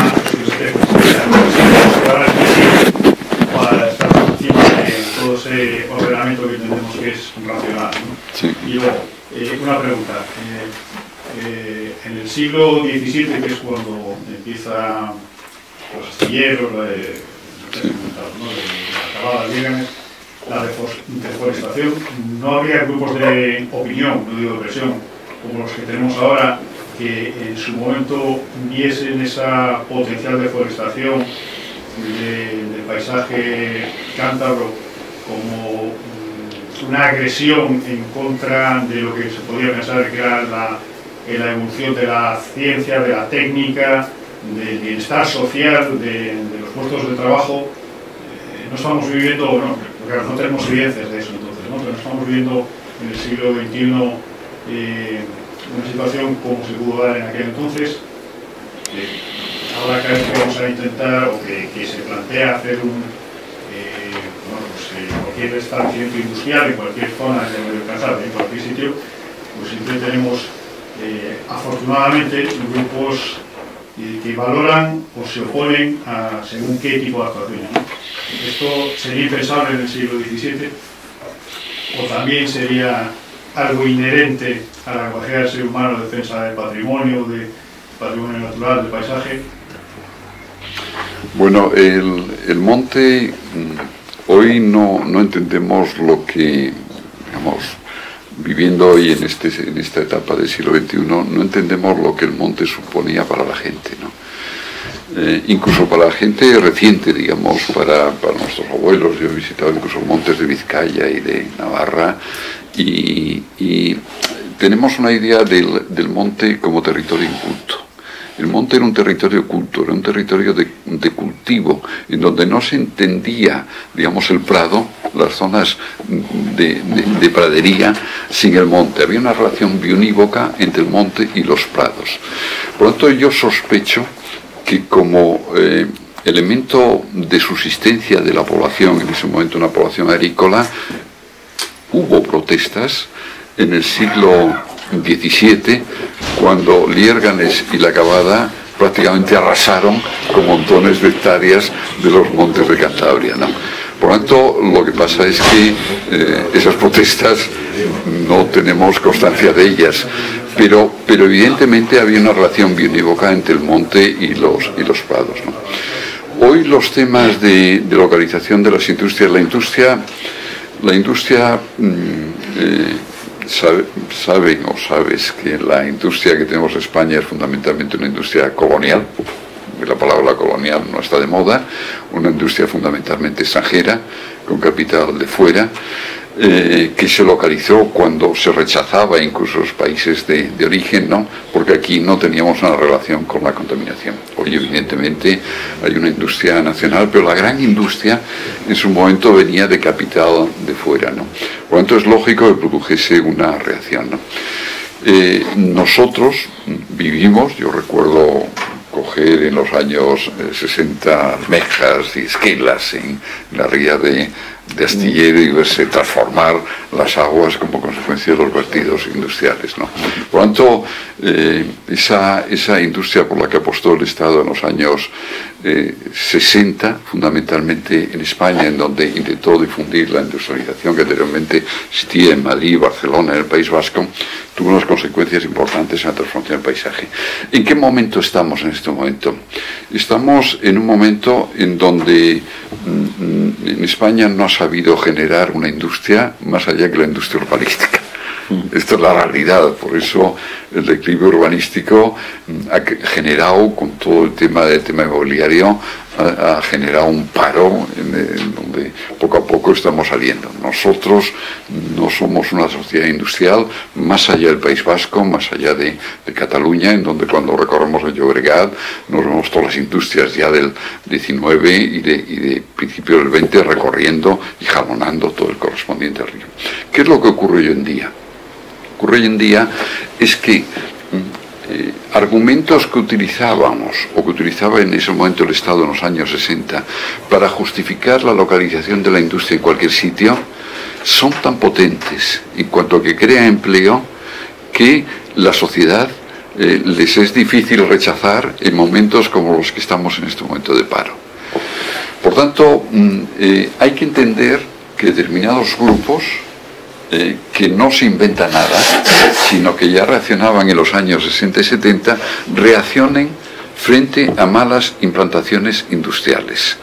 para estar por encima de todo ese ordenamiento que entendemos que es racional, ¿no? Sí. Y luego, eh, una pregunta. Eh, eh, en el siglo diecisiete, que es cuando empieza los astilleros, la de, Sí. ¿no? de la acabada de Viérganes, la deforestación, no habría grupos de opinión, no digo de presión, como los que tenemos ahora, que en su momento viesen esa potencial deforestación de, del paisaje cántabro como una agresión en contra de lo que se podía pensar que era la, la evolución de la ciencia, de la técnica, del bienestar social, de, de los puestos de trabajo. Eh, no estamos viviendo, no, porque no tenemos evidencias de eso entonces, ¿no? Pero no estamos viviendo en el siglo veintiuno eh, una situación como se pudo dar en aquel entonces. Eh, ahora cada vez que vamos a intentar, o que, que se plantea hacer un, eh, bueno, pues, eh, cualquier establecimiento industrial en cualquier zona de medio alcanzar, en cualquier sitio, pues siempre tenemos, eh, afortunadamente, grupos eh, que valoran o se oponen a según qué tipo de actuaciones, ¿no? Esto sería impensable en el siglo diecisiete, o también sería algo inherente a la capacidad del ser humano de defensa del patrimonio, de patrimonio natural, del paisaje. Bueno, el, el monte, hoy no, no entendemos lo que, digamos, viviendo hoy en, este, en esta etapa del siglo veintiuno, no entendemos lo que el monte suponía para la gente, ¿no? Eh, incluso para la gente reciente, digamos, para, para nuestros abuelos. Yo he visitado incluso montes de Vizcaya y de Navarra, y, y tenemos una idea del, del monte como territorio inculto. El monte era un territorio culto, era un territorio de, de cultivo, en donde no se entendía, digamos, el prado, las zonas de, de, de pradería, sin el monte. Había una relación biunívoca entre el monte y los prados. Por lo tanto, yo sospecho que como eh, elemento de subsistencia de la población, en ese momento una población agrícola, hubo protestas en el siglo diecisiete, cuando Liérganes y La Cavada prácticamente arrasaron con montones de hectáreas de los montes de Cantabria, ¿no? Por lo tanto, lo que pasa es que eh, esas protestas no tenemos constancia de ellas, pero, pero evidentemente había una relación biunívoca entre el monte y los, y los prados, ¿no? Hoy los temas de, de localización de las industrias, la industria, la industria eh, sabe, saben o sabes que la industria que tenemos en España es fundamentalmente una industria colonial. La palabra colonial no está de moda, una industria fundamentalmente extranjera, con capital de fuera, eh, que se localizó cuando se rechazaba incluso los países de, de origen, ¿no? Porque aquí no teníamos una relación con la contaminación. Hoy evidentemente hay una industria nacional, pero la gran industria en su momento venía de capital de fuera, ¿no? Por lo tanto es lógico que produjese una reacción, ¿no? Eh, nosotros vivimos, yo recuerdo coger en los años sesenta almejas y esquelas en la ría de, de Astillero y verse transformar las aguas como consecuencia de los vertidos industriales, ¿no? Por lo tanto, eh, esa, esa industria por la que apostó el Estado en los años eh, sesenta, fundamentalmente en España, en donde intentó difundir la industrialización que anteriormente existía en Madrid, Barcelona, en el País Vasco, tuvo unas consecuencias importantes en la transformación del paisaje. ¿En qué momento estamos en este momento? Estamos en un momento en donde mm, en España no ha sabido generar una industria más allá que la industria urbanística. Esta es la realidad, por eso el declive urbanístico ha generado, con todo el tema del tema inmobiliario, ha, ha generado un paro en, en donde poco a poco estamos saliendo. Nosotros no somos una sociedad industrial más allá del País Vasco, más allá de, de Cataluña, en donde cuando recorremos el Llobregat nos vemos todas las industrias ya del diecinueve y de, y de principios del veinte recorriendo y jalonando todo el correspondiente al río. ¿Qué es lo que ocurre hoy en día? Ocurre hoy en día es que eh, argumentos que utilizábamos o que utilizaba en ese momento el Estado en los años sesenta para justificar la localización de la industria en cualquier sitio son tan potentes en cuanto a que crea empleo que la sociedad eh, les es difícil rechazar en momentos como los que estamos en este momento de paro. Por tanto, eh, hay que entender que determinados grupos Eh, que no se inventa nada, sino que ya reaccionaban en los años sesenta y setenta, reaccionen frente a malas implantaciones industriales.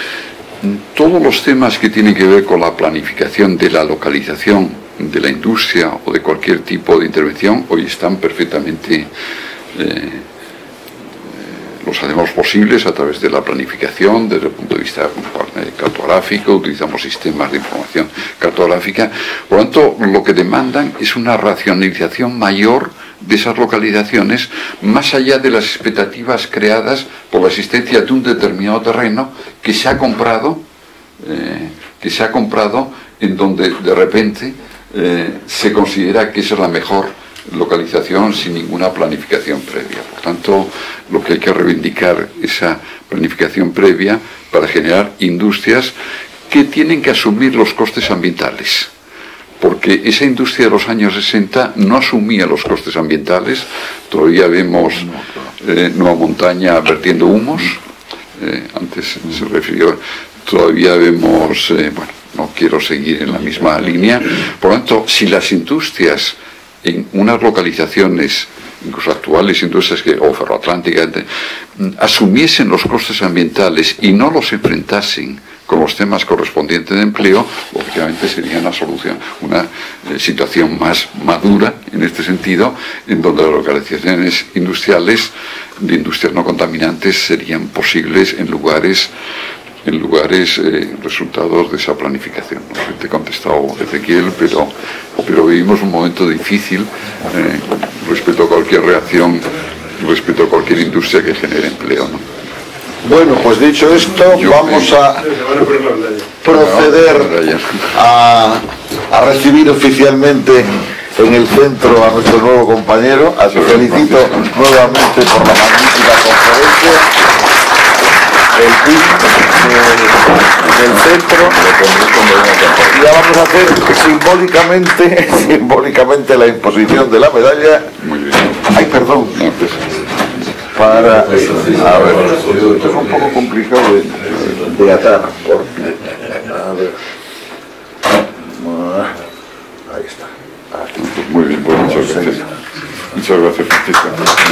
Todos los temas que tienen que ver con la planificación de la localización de la industria o de cualquier tipo de intervención hoy están perfectamente eh, los hacemos posibles a través de la planificación, desde el punto de vista cartográfico, utilizamos sistemas de información cartográfica. Por lo tanto, lo que demandan es una racionalización mayor de esas localizaciones, más allá de las expectativas creadas por la existencia de un determinado terreno que se ha comprado, eh, que se ha comprado en donde de repente eh, se considera que esa es la mejor localización sin ninguna planificación previa. Por tanto, lo que hay que reivindicar esa planificación previa para generar industrias que tienen que asumir los costes ambientales, porque esa industria de los años sesenta no asumía los costes ambientales. Todavía vemos eh, Nueva Montaña vertiendo humos, eh, antes se refirió, todavía vemos, eh, bueno, no quiero seguir en la misma línea. Por lo tanto, si las industrias en unas localizaciones, incluso actuales industrias que, o ferroatlánticas, asumiesen los costes ambientales y no los enfrentasen con los temas correspondientes de empleo, lógicamente sería una solución, una eh, situación más madura en este sentido, en donde las localizaciones industriales de industrias no contaminantes serían posibles en lugares en lugares eh, resultados de esa planificación. No sé si te he contestado, Ezequiel, pero, pero vivimos un momento difícil eh, respecto a cualquier reacción, respecto a cualquier industria que genere empleo, ¿no? Bueno, pues dicho esto, Yo vamos me... a proceder a, a recibir oficialmente en el centro a nuestro nuevo compañero. A su felicito nuevamente por la magnífica conferencia. El pin del, del centro, y ya vamos a hacer simbólicamente simbólicamente la imposición de la medalla. Muy bien. Ay, perdón, para, a ver, esto es un poco complicado de, de atar, porque, a ver, ahí está. Aquí. Muy bien, pues muchas gracias. Muchas gracias, Francisco.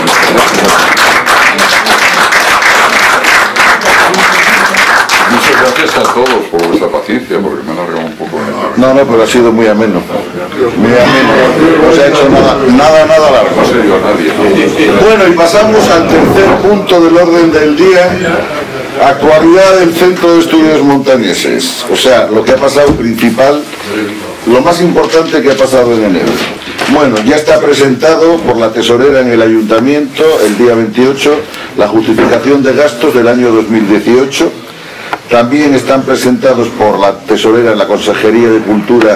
Muchas gracias a todos por vuestra paciencia, porque me he alargado un poco. No, no, pero ha sido muy ameno. Muy ameno. No se ha hecho nada, nada, nada largo. No se dio a nadie. Bueno, y pasamos al tercer punto del orden del día. Actualidad del Centro de Estudios Montañeses. O sea, lo que ha pasado principal, lo más importante que ha pasado en enero. Bueno, ya está presentado por la tesorera en el Ayuntamiento el día veintiocho la justificación de gastos del año dos mil dieciocho. También están presentados por la tesorera en la Consejería de Cultura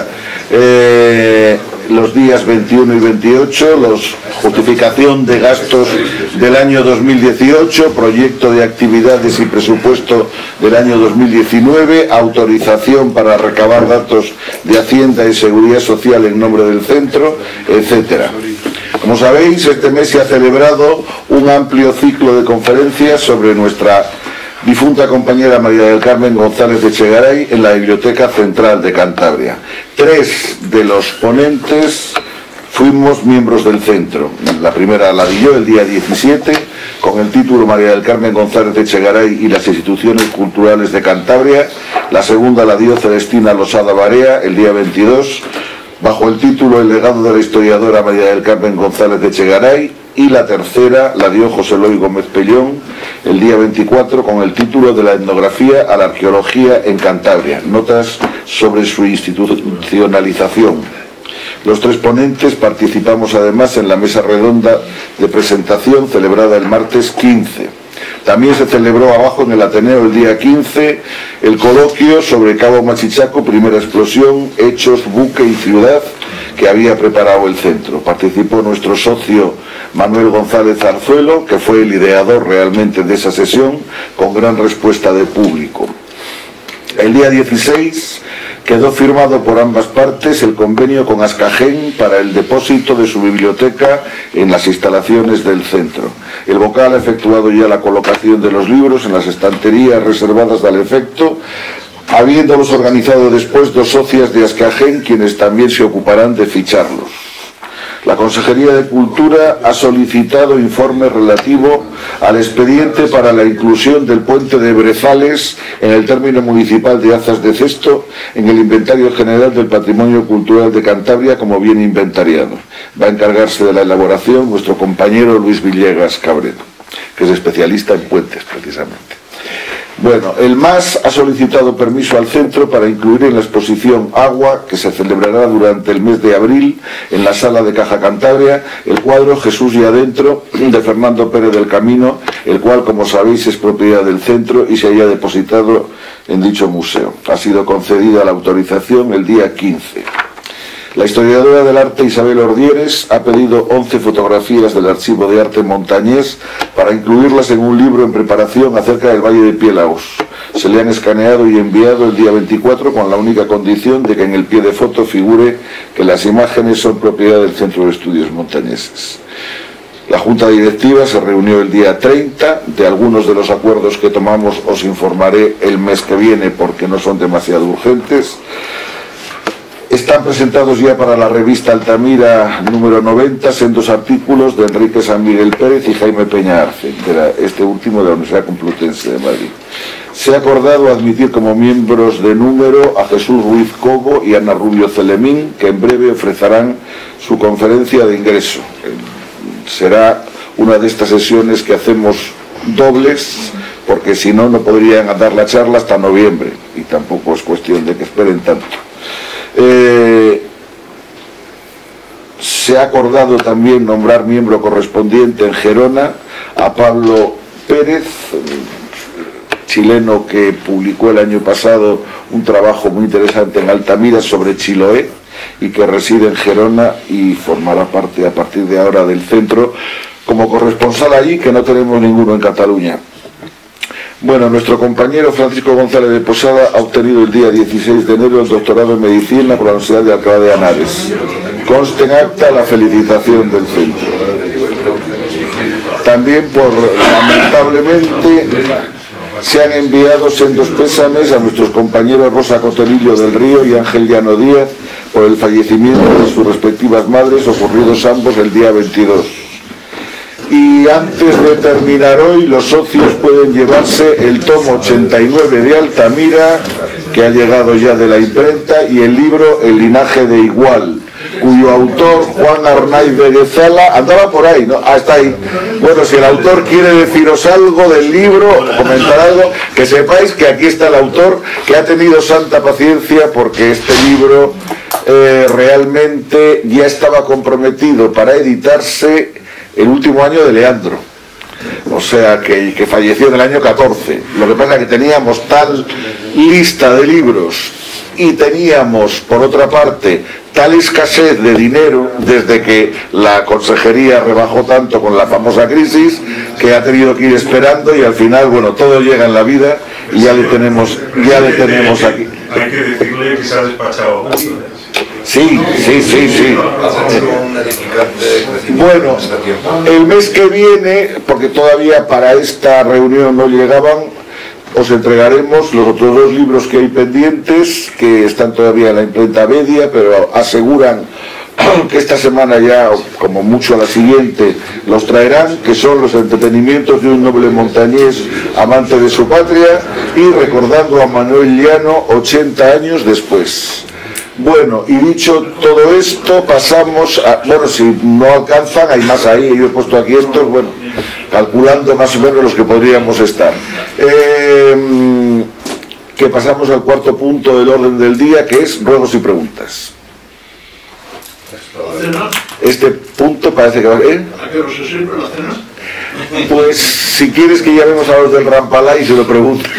eh, los días veintiuno y veintiocho, los justificación de gastos del año dos mil dieciocho, proyecto de actividades y presupuesto del año dos mil diecinueve, autorización para recabar datos de Hacienda y Seguridad Social en nombre del centro, etcétera. Como sabéis, este mes se ha celebrado un amplio ciclo de conferencias sobre nuestra difunta compañera María del Carmen González de Echegaray en la Biblioteca Central de Cantabria. Tres de los ponentes fuimos miembros del centro. La primera la di yo el día diecisiete, con el título María del Carmen González de Echegaray y las instituciones culturales de Cantabria. La segunda la dio Celestina Losada Barea el día veintidós, bajo el título El legado de la historiadora María del Carmen González de Echegaray. Y la tercera la dio José Eloy Gómez Pellón el día veinticuatro con el título De la etnografía a la arqueología en Cantabria, notas sobre su institucionalización. Los tres ponentes participamos además en la mesa redonda de presentación celebrada el martes quince. También se celebró abajo en el Ateneo el día quince el coloquio sobre Cabo Machichaco, primera explosión, hechos, buque y ciudad, que había preparado el centro. Participó nuestro socio Manuel González Arzuelo, que fue el ideador realmente de esa sesión, con gran respuesta de público. El día dieciséis quedó firmado por ambas partes el convenio con Ascagen para el depósito de su biblioteca en las instalaciones del centro. El vocal ha efectuado ya la colocación de los libros en las estanterías reservadas al efecto, habiéndolos organizado después dos socias de Ascagen, quienes también se ocuparán de ficharlos. La Consejería de Cultura ha solicitado informe relativo al expediente para la inclusión del puente de Brezales en el término municipal de Azas de Cesto en el Inventario General del Patrimonio Cultural de Cantabria como bien inventariado. Va a encargarse de la elaboración nuestro compañero Luis Villegas Cabrera. que es especialista en puentes precisamente. Bueno, el M A S ha solicitado permiso al centro para incluir en la exposición Agua, que se celebrará durante el mes de abril en la sala de Caja Cantabria, el cuadro Jesús y Adentro de Fernando Pérez del Camino, el cual, como sabéis, es propiedad del centro y se haya depositado en dicho museo. Ha sido concedida la autorización el día quince. La historiadora del arte Isabel Ordieres ha pedido once fotografías del Archivo de Arte Montañés para incluirlas en un libro en preparación acerca del Valle de Piélaos. Se le han escaneado y enviado el día veinticuatro con la única condición de que en el pie de foto figure que las imágenes son propiedad del Centro de Estudios Montañeses. La Junta Directiva se reunió el día treinta, de algunos de los acuerdos que tomamos os informaré el mes que viene porque no son demasiado urgentes. Están presentados ya para la revista Altamira número noventa sendos artículos de Enrique San Miguel Pérez y Jaime Peña Arce, de este último de la Universidad Complutense de Madrid. Se ha acordado admitir como miembros de número a Jesús Ruiz Cobo y Ana Rubio Celemín, que en breve ofrecerán su conferencia de ingreso. Será una de estas sesiones que hacemos dobles, porque si no, no podrían dar la charla hasta noviembre, y tampoco es cuestión de que esperen tanto. Eh, se ha acordado también nombrar miembro correspondiente en Gerona a Pablo Pérez, chileno que publicó el año pasado un trabajo muy interesante en Altamira sobre Chiloé y que reside en Gerona y formará parte a partir de ahora del centro como corresponsal allí, que no tenemos ninguno en Cataluña. Bueno, nuestro compañero Francisco González de Posada ha obtenido el día dieciséis de enero el doctorado en Medicina por la Universidad de Alcalá de Henares. Consta en acta la felicitación del centro. También, por lamentablemente, se han enviado sendos pésames a nuestros compañeros Rosa Cotelillo del Río y Ángel Llano Díaz por el fallecimiento de sus respectivas madres, ocurridos ambos el día veintidós. Y antes de terminar hoy, los socios pueden llevarse el tomo ochenta y nueve de Altamira, que ha llegado ya de la imprenta, y el libro El linaje de Igual, cuyo autor, Juan Arnaiz de Guezala, andaba por ahí, ¿no? Ah, está ahí. Bueno, si el autor quiere deciros algo del libro, comentar algo, que sepáis que aquí está el autor, que ha tenido santa paciencia porque este libro eh, realmente ya estaba comprometido para editarse el último año de Leandro, o sea que, que falleció en el año catorce. Lo que pasa es que teníamos tal lista de libros y teníamos, por otra parte, tal escasez de dinero desde que la consejería rebajó tanto con la famosa crisis, que ha tenido que ir esperando, y al final, bueno, todo llega en la vida y ya le tenemos, ya le tenemos aquí. Hay que decirle que se ha despachado. Sí, sí, sí, sí. Bueno, el mes que viene, porque todavía para esta reunión no llegaban, os entregaremos los otros dos libros que hay pendientes, que están todavía en la imprenta media, pero aseguran que esta semana ya, como mucho a la siguiente, los traerán, que son los entretenimientos de un noble montañés amante de su patria y recordando a Manuel Llano ochenta años después. Bueno, y dicho todo esto, pasamos a... Bueno, si no alcanzan, hay más ahí, yo he puesto aquí estos, bueno, calculando más o menos los que podríamos estar. Eh, que pasamos al cuarto punto del orden del día, que es ruegos y preguntas. Este punto parece que va... ¿eh? ¿A qué hora se sirve la cena? Pues si quieres que llamemos a los del Rampalá y se lo pregunten.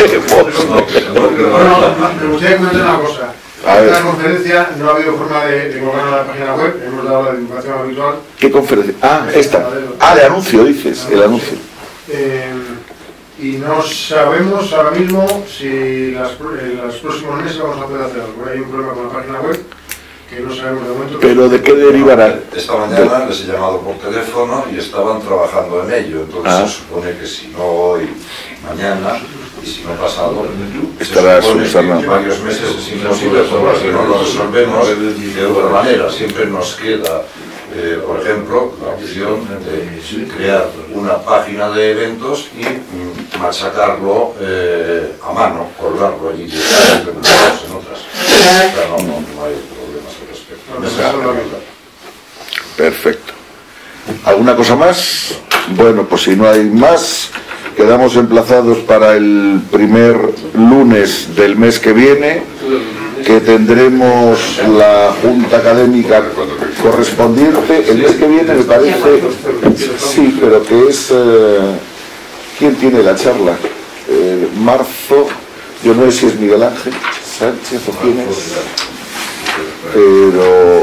Bueno, me gustaría comentar una cosa. En esta conferencia no ha habido forma de, de colgar en la página web, hemos dado la divulgación habitual. ¿Qué conferencia? Ah, esta. Ah, de anuncio, dices, el anuncio. Eh, y no sabemos ahora mismo si las, en los próximos meses vamos a poder hacer algo. Hay un problema con la página web que no sabemos de momento. ¿Pero de qué derivará? Esta mañana les he llamado por teléfono y estaban trabajando en ello, entonces ah. se supone que si no hoy, mañana, y si no pasado, estará subsanado. Varios meses es imposible, porque si no lo resolvemos de otra manera. Siempre nos queda, eh, por ejemplo, la opción de crear una página de eventos y mm, machacarlo eh, a mano, colgarlo allí directamente en otras. Pero no, no, no hay problemas al respecto. Perfecto. ¿Alguna cosa más? Bueno, pues si no hay más, quedamos emplazados para el primer lunes del mes que viene, que tendremos la junta académica correspondiente. El mes que viene me parece, sí, pero que es, eh, ¿quién tiene la charla? Eh, marzo, yo no sé si es Miguel Ángel Sánchez o quién es, pero...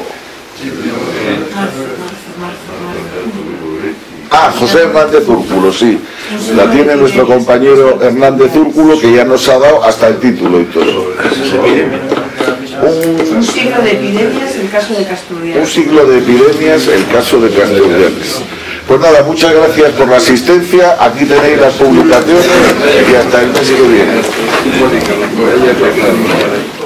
Ah, José Hernández Úrculo, sí. La tiene nuestro compañero Hernández Úrculo, que ya nos ha dado hasta el título y todo. Un siglo de epidemias, el caso de Castrullanes. Un siglo de epidemias, el caso de Castrullanes. Pues nada, muchas gracias por la asistencia. Aquí tenéis las publicaciones y hasta el mes que viene.